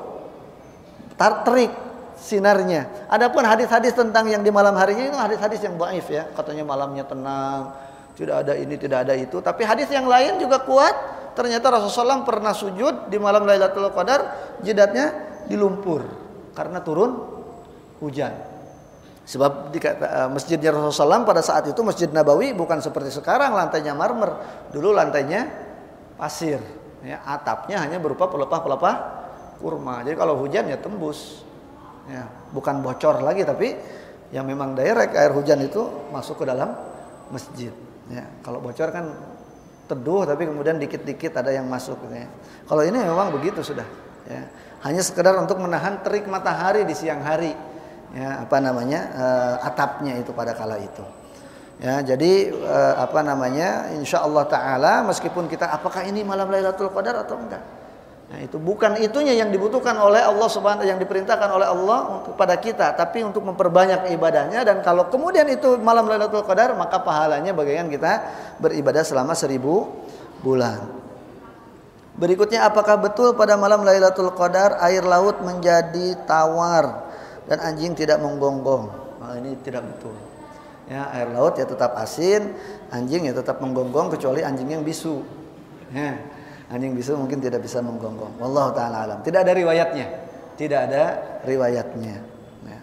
terik sinarnya. Adapun hadis-hadis tentang yang di malam harinya itu hadis-hadis yang dhaif, ya. Katanya malamnya tenang, tidak ada ini, tidak ada itu. Tapi hadis yang lain juga kuat. Ternyata Rasulullah shallallahu alaihi wasallam pernah sujud di malam Lailatul Qadar, jidatnya dilumpur karena turun hujan. Sebab di masjidnya Rasulullah shallallahu alaihi wasallam pada saat itu, Masjid Nabawi, bukan seperti sekarang lantainya marmer. Dulu lantainya pasir, ya, atapnya hanya berupa pelepah-pelepah kurma. Jadi kalau hujan ya tembus. Ya, bukan bocor lagi, tapi yang memang direct air hujan itu masuk ke dalam masjid. Ya, kalau bocor kan teduh, tapi kemudian dikit-dikit ada yang masuk. Ya. Kalau ini memang begitu sudah. Ya. Hanya sekedar untuk menahan terik matahari di siang hari. Ya, apa namanya uh, atapnya itu pada kala itu. Ya, jadi uh, apa namanya, insya Allah Taala, meskipun kita apakah ini malam Lailatul Qadar atau enggak? Nah, itu bukan itunya yang dibutuhkan oleh Allah Subhanahu, yang diperintahkan oleh Allah kepada kita, tapi untuk memperbanyak ibadahnya. Dan kalau kemudian itu malam Lailatul Qadar, maka pahalanya bagaikan kita beribadah selama seribu bulan. Berikutnya, apakah betul pada malam Lailatul Qadar air laut menjadi tawar dan anjing tidak menggonggong. Nah, ini tidak betul. Ya, air laut ya tetap asin, anjing ya tetap menggonggong kecuali anjing yang bisu. Ya, anjing bisu mungkin tidak bisa menggonggong. Wallahu taala alam. Tidak ada riwayatnya. Tidak ada riwayatnya. Ya.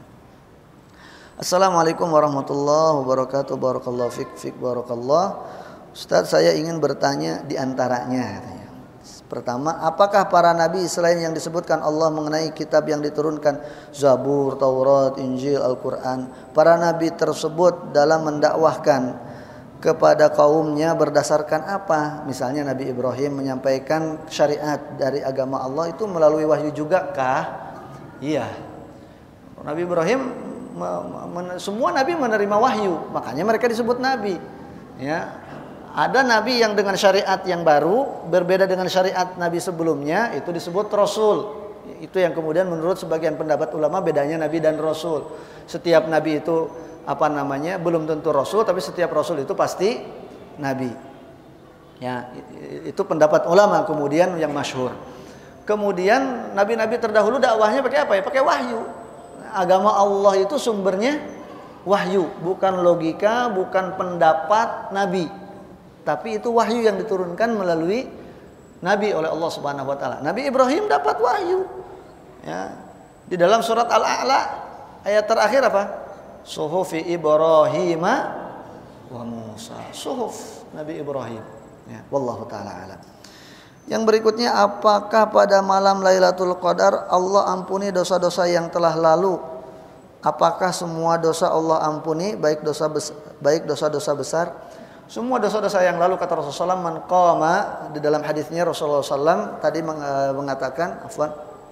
Assalamualaikum warahmatullahi wabarakatuh. Barakallahu fik fik barakallah. Ustaz, saya ingin bertanya di antaranya katanya. Pertama, apakah para nabi selain yang disebutkan Allah mengenai kitab yang diturunkan Zabur, Taurat, Injil, Al-Quran, para nabi tersebut dalam mendakwahkan kepada kaumnya berdasarkan apa? Misalnya Nabi Ibrahim menyampaikan syariat dari agama Allah itu melalui wahyu juga kah? Iya. Nabi Ibrahim semua nabi menerima wahyu, makanya mereka disebut nabi. Ya. Ada nabi yang dengan syariat yang baru berbeda dengan syariat nabi sebelumnya, itu disebut rasul. Itu yang kemudian menurut sebagian pendapat ulama bedanya nabi dan rasul. Setiap nabi itu apa namanya belum tentu rasul, tapi setiap rasul itu pasti nabi. Ya, itu pendapat ulama kemudian yang masyhur. Kemudian nabi-nabi terdahulu dakwahnya pakai apa ya? Pakai wahyu. Agama Allah itu sumbernya wahyu, bukan logika, bukan pendapat nabi. Tapi itu wahyu yang diturunkan melalui nabi oleh Allah Subhanahu wa taala. Nabi Ibrahim dapat wahyu. Ya. Di dalam surat Al-A'la ayat terakhir apa? Suhufi Ibrahim wa Musa. Suhuf Nabi Ibrahim. Ya, wallahu taala alam. Yang berikutnya, apakah pada malam Lailatul Qadar Allah ampuni dosa-dosa yang telah lalu? Apakah semua dosa Allah ampuni, baik dosa besar, baik dosa-dosa besar? Semua dosa-dosa yang lalu, kata Rasulullah sallallahu alaihi wasallam, man qama, di dalam hadisnya Rasulullah sallallahu alaihi wasallam tadi mengatakan, afwan,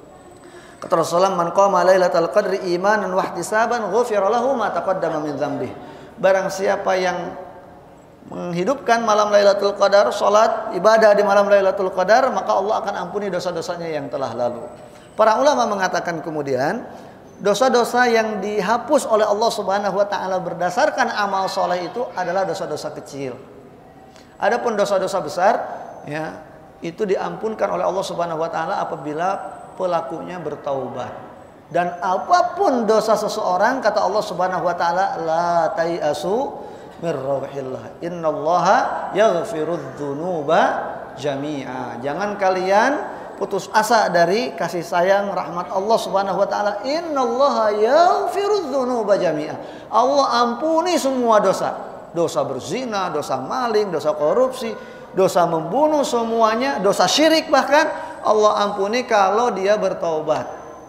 kata Rasulullah, man qama lailatal qadri imanan wa ihtisaban ghufira lahu ma taqaddama min dzambihi. Barang siapa yang menghidupkan malam Lailatul Qadar, salat, ibadah di malam Lailatul Qadar, maka Allah akan ampuni dosa-dosanya yang telah lalu. Para ulama mengatakan kemudian, dosa-dosa yang dihapus oleh Allah Subhanahu wa taala berdasarkan amal soleh itu adalah dosa-dosa kecil. Adapun dosa-dosa besar, ya, itu diampunkan oleh Allah Subhanahu wa taala apabila pelakunya bertaubat. Dan apapun dosa seseorang, kata Allah Subhanahu wa taala, la tai'asu mir rauhillah. Innallaha yaghfirudz dzunuba jami'a. Jangan kalian putus asa dari kasih sayang rahmat Allah Subhanahu wa taala. Innallaha yaghfirudz dzunuba jami'a. Allah ampuni semua dosa. Dosa berzina, dosa maling, dosa korupsi, dosa membunuh, semuanya, dosa syirik bahkan Allah ampuni kalau dia bertaubat.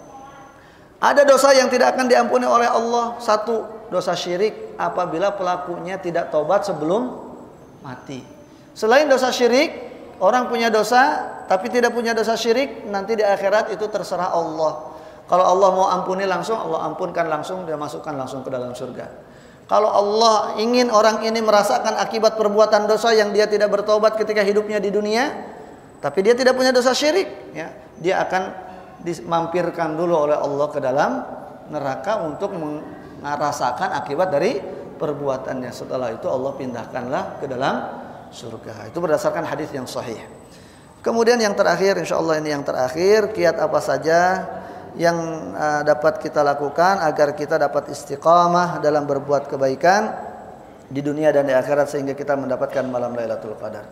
Ada dosa yang tidak akan diampuni oleh Allah. Satu, dosa syirik apabila pelakunya tidak taubat sebelum mati. Selain dosa syirik, orang punya dosa tapi tidak punya dosa syirik, nanti di akhirat itu terserah Allah. Kalau Allah mau ampuni langsung, Allah ampunkan langsung, dia masukkan langsung ke dalam surga. Kalau Allah ingin orang ini merasakan akibat perbuatan dosa yang dia tidak bertobat ketika hidupnya di dunia, tapi dia tidak punya dosa syirik, ya, dia akan dimampirkan dulu oleh Allah ke dalam neraka untuk merasakan akibat dari perbuatannya. Setelah itu Allah pindahkanlah ke dalam surga. Itu berdasarkan hadis yang sahih. Kemudian yang terakhir, insya Allah ini yang terakhir, kiat apa saja yang uh, dapat kita lakukan agar kita dapat istiqamah dalam berbuat kebaikan di dunia dan di akhirat sehingga kita mendapatkan malam Lailatul Qadar.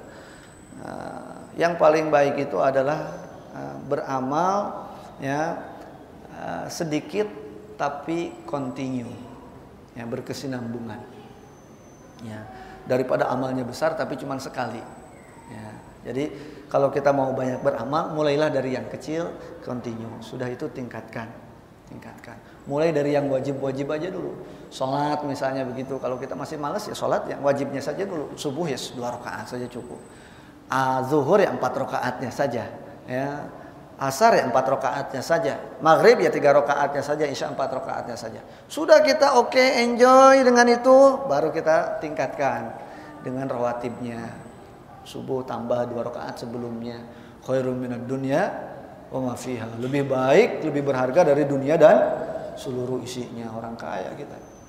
Uh, yang paling baik itu adalah uh, beramal, ya, uh, sedikit tapi continue, ya, berkesinambungan, ya, daripada amalnya besar tapi cuma sekali, ya. Jadi kalau kita mau banyak beramal, mulailah dari yang kecil, continue. Sudah itu tingkatkan, tingkatkan. Mulai dari yang wajib-wajib aja dulu. Sholat misalnya begitu. Kalau kita masih malas ya sholat yang wajibnya saja dulu. Subuh ya dua rakaat saja cukup. Ah, zuhur ya empat rakaatnya saja. Ya. Asar ya empat rakaatnya saja. Maghrib ya tiga rakaatnya saja. Isya empat rakaatnya saja. Sudah kita oke, okay, enjoy dengan itu, baru kita tingkatkan dengan rawatibnya. Subuh tambah dua rakaat sebelumnya. Khairun minad dunya wa ma fiha. Lebih baik, lebih berharga dari dunia dan seluruh isinya. Orang kaya kita.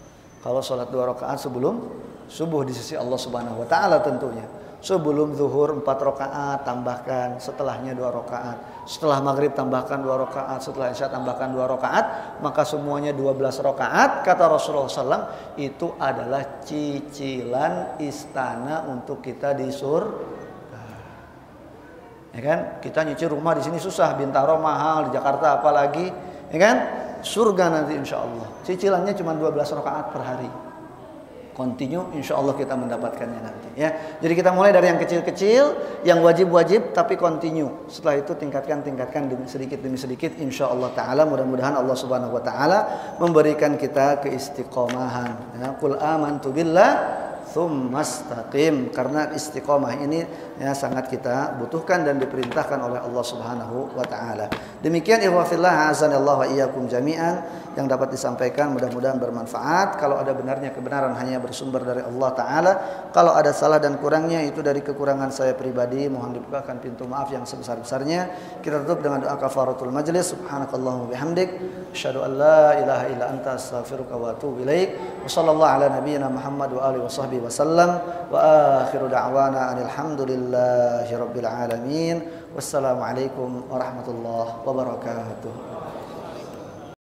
Kalau sholat dua rakaat sebelum subuh di sisi Allah Subhanahu wa taala tentunya. Sebelum zuhur empat rakaat tambahkan, setelahnya dua rakaat. Setelah maghrib tambahkan dua rakaat, setelah isya tambahkan dua rakaat, maka semuanya dua belas rakaat. Kata Rasulullah shallallahu alaihi wasallam, itu adalah cicilan istana untuk kita di surga. Ya kan? Kita nyicil rumah di sini susah, Bintaro mahal, di Jakarta apalagi, ya kan? Surga nanti insya Allah. Cicilannya cuma dua belas rakaat per hari. Continue, insya Allah kita mendapatkannya nanti. Ya, jadi kita mulai dari yang kecil-kecil, yang wajib-wajib, tapi continue. Setelah itu tingkatkan, tingkatkan demi sedikit demi sedikit. Insya Allah Taala, mudah-mudahan Allah Subhanahu Wa Taala memberikan kita keistiqomahan. Ya, Qul amantu billah tsumastaqim, karena istiqomah ini ya sangat kita butuhkan dan diperintahkan oleh Allah Subhanahu wa taala. Demikian ikhwah fillah azanallahu wa iyyakum jami'an yang dapat disampaikan, mudah-mudahan bermanfaat. Kalau ada benarnya kebenaran hanya bersumber dari Allah taala. Kalau ada salah dan kurangnya itu dari kekurangan saya pribadi, mohon dibukakan pintu maaf yang sebesar-besarnya. Kita tutup dengan doa kafaratul majlis. Subhanakallahumma bihamdik asyhadu an la ilaha illa anta astaghfiruka wa atubu ilaik. Wa sallallahu ala nabiyyina Muhammad wa alihi washabbihi wasallam wa akhiru da'wana alhamdulillahi rabbil alamin. Wassalamualaikum warahmatullahi wabarakatuh.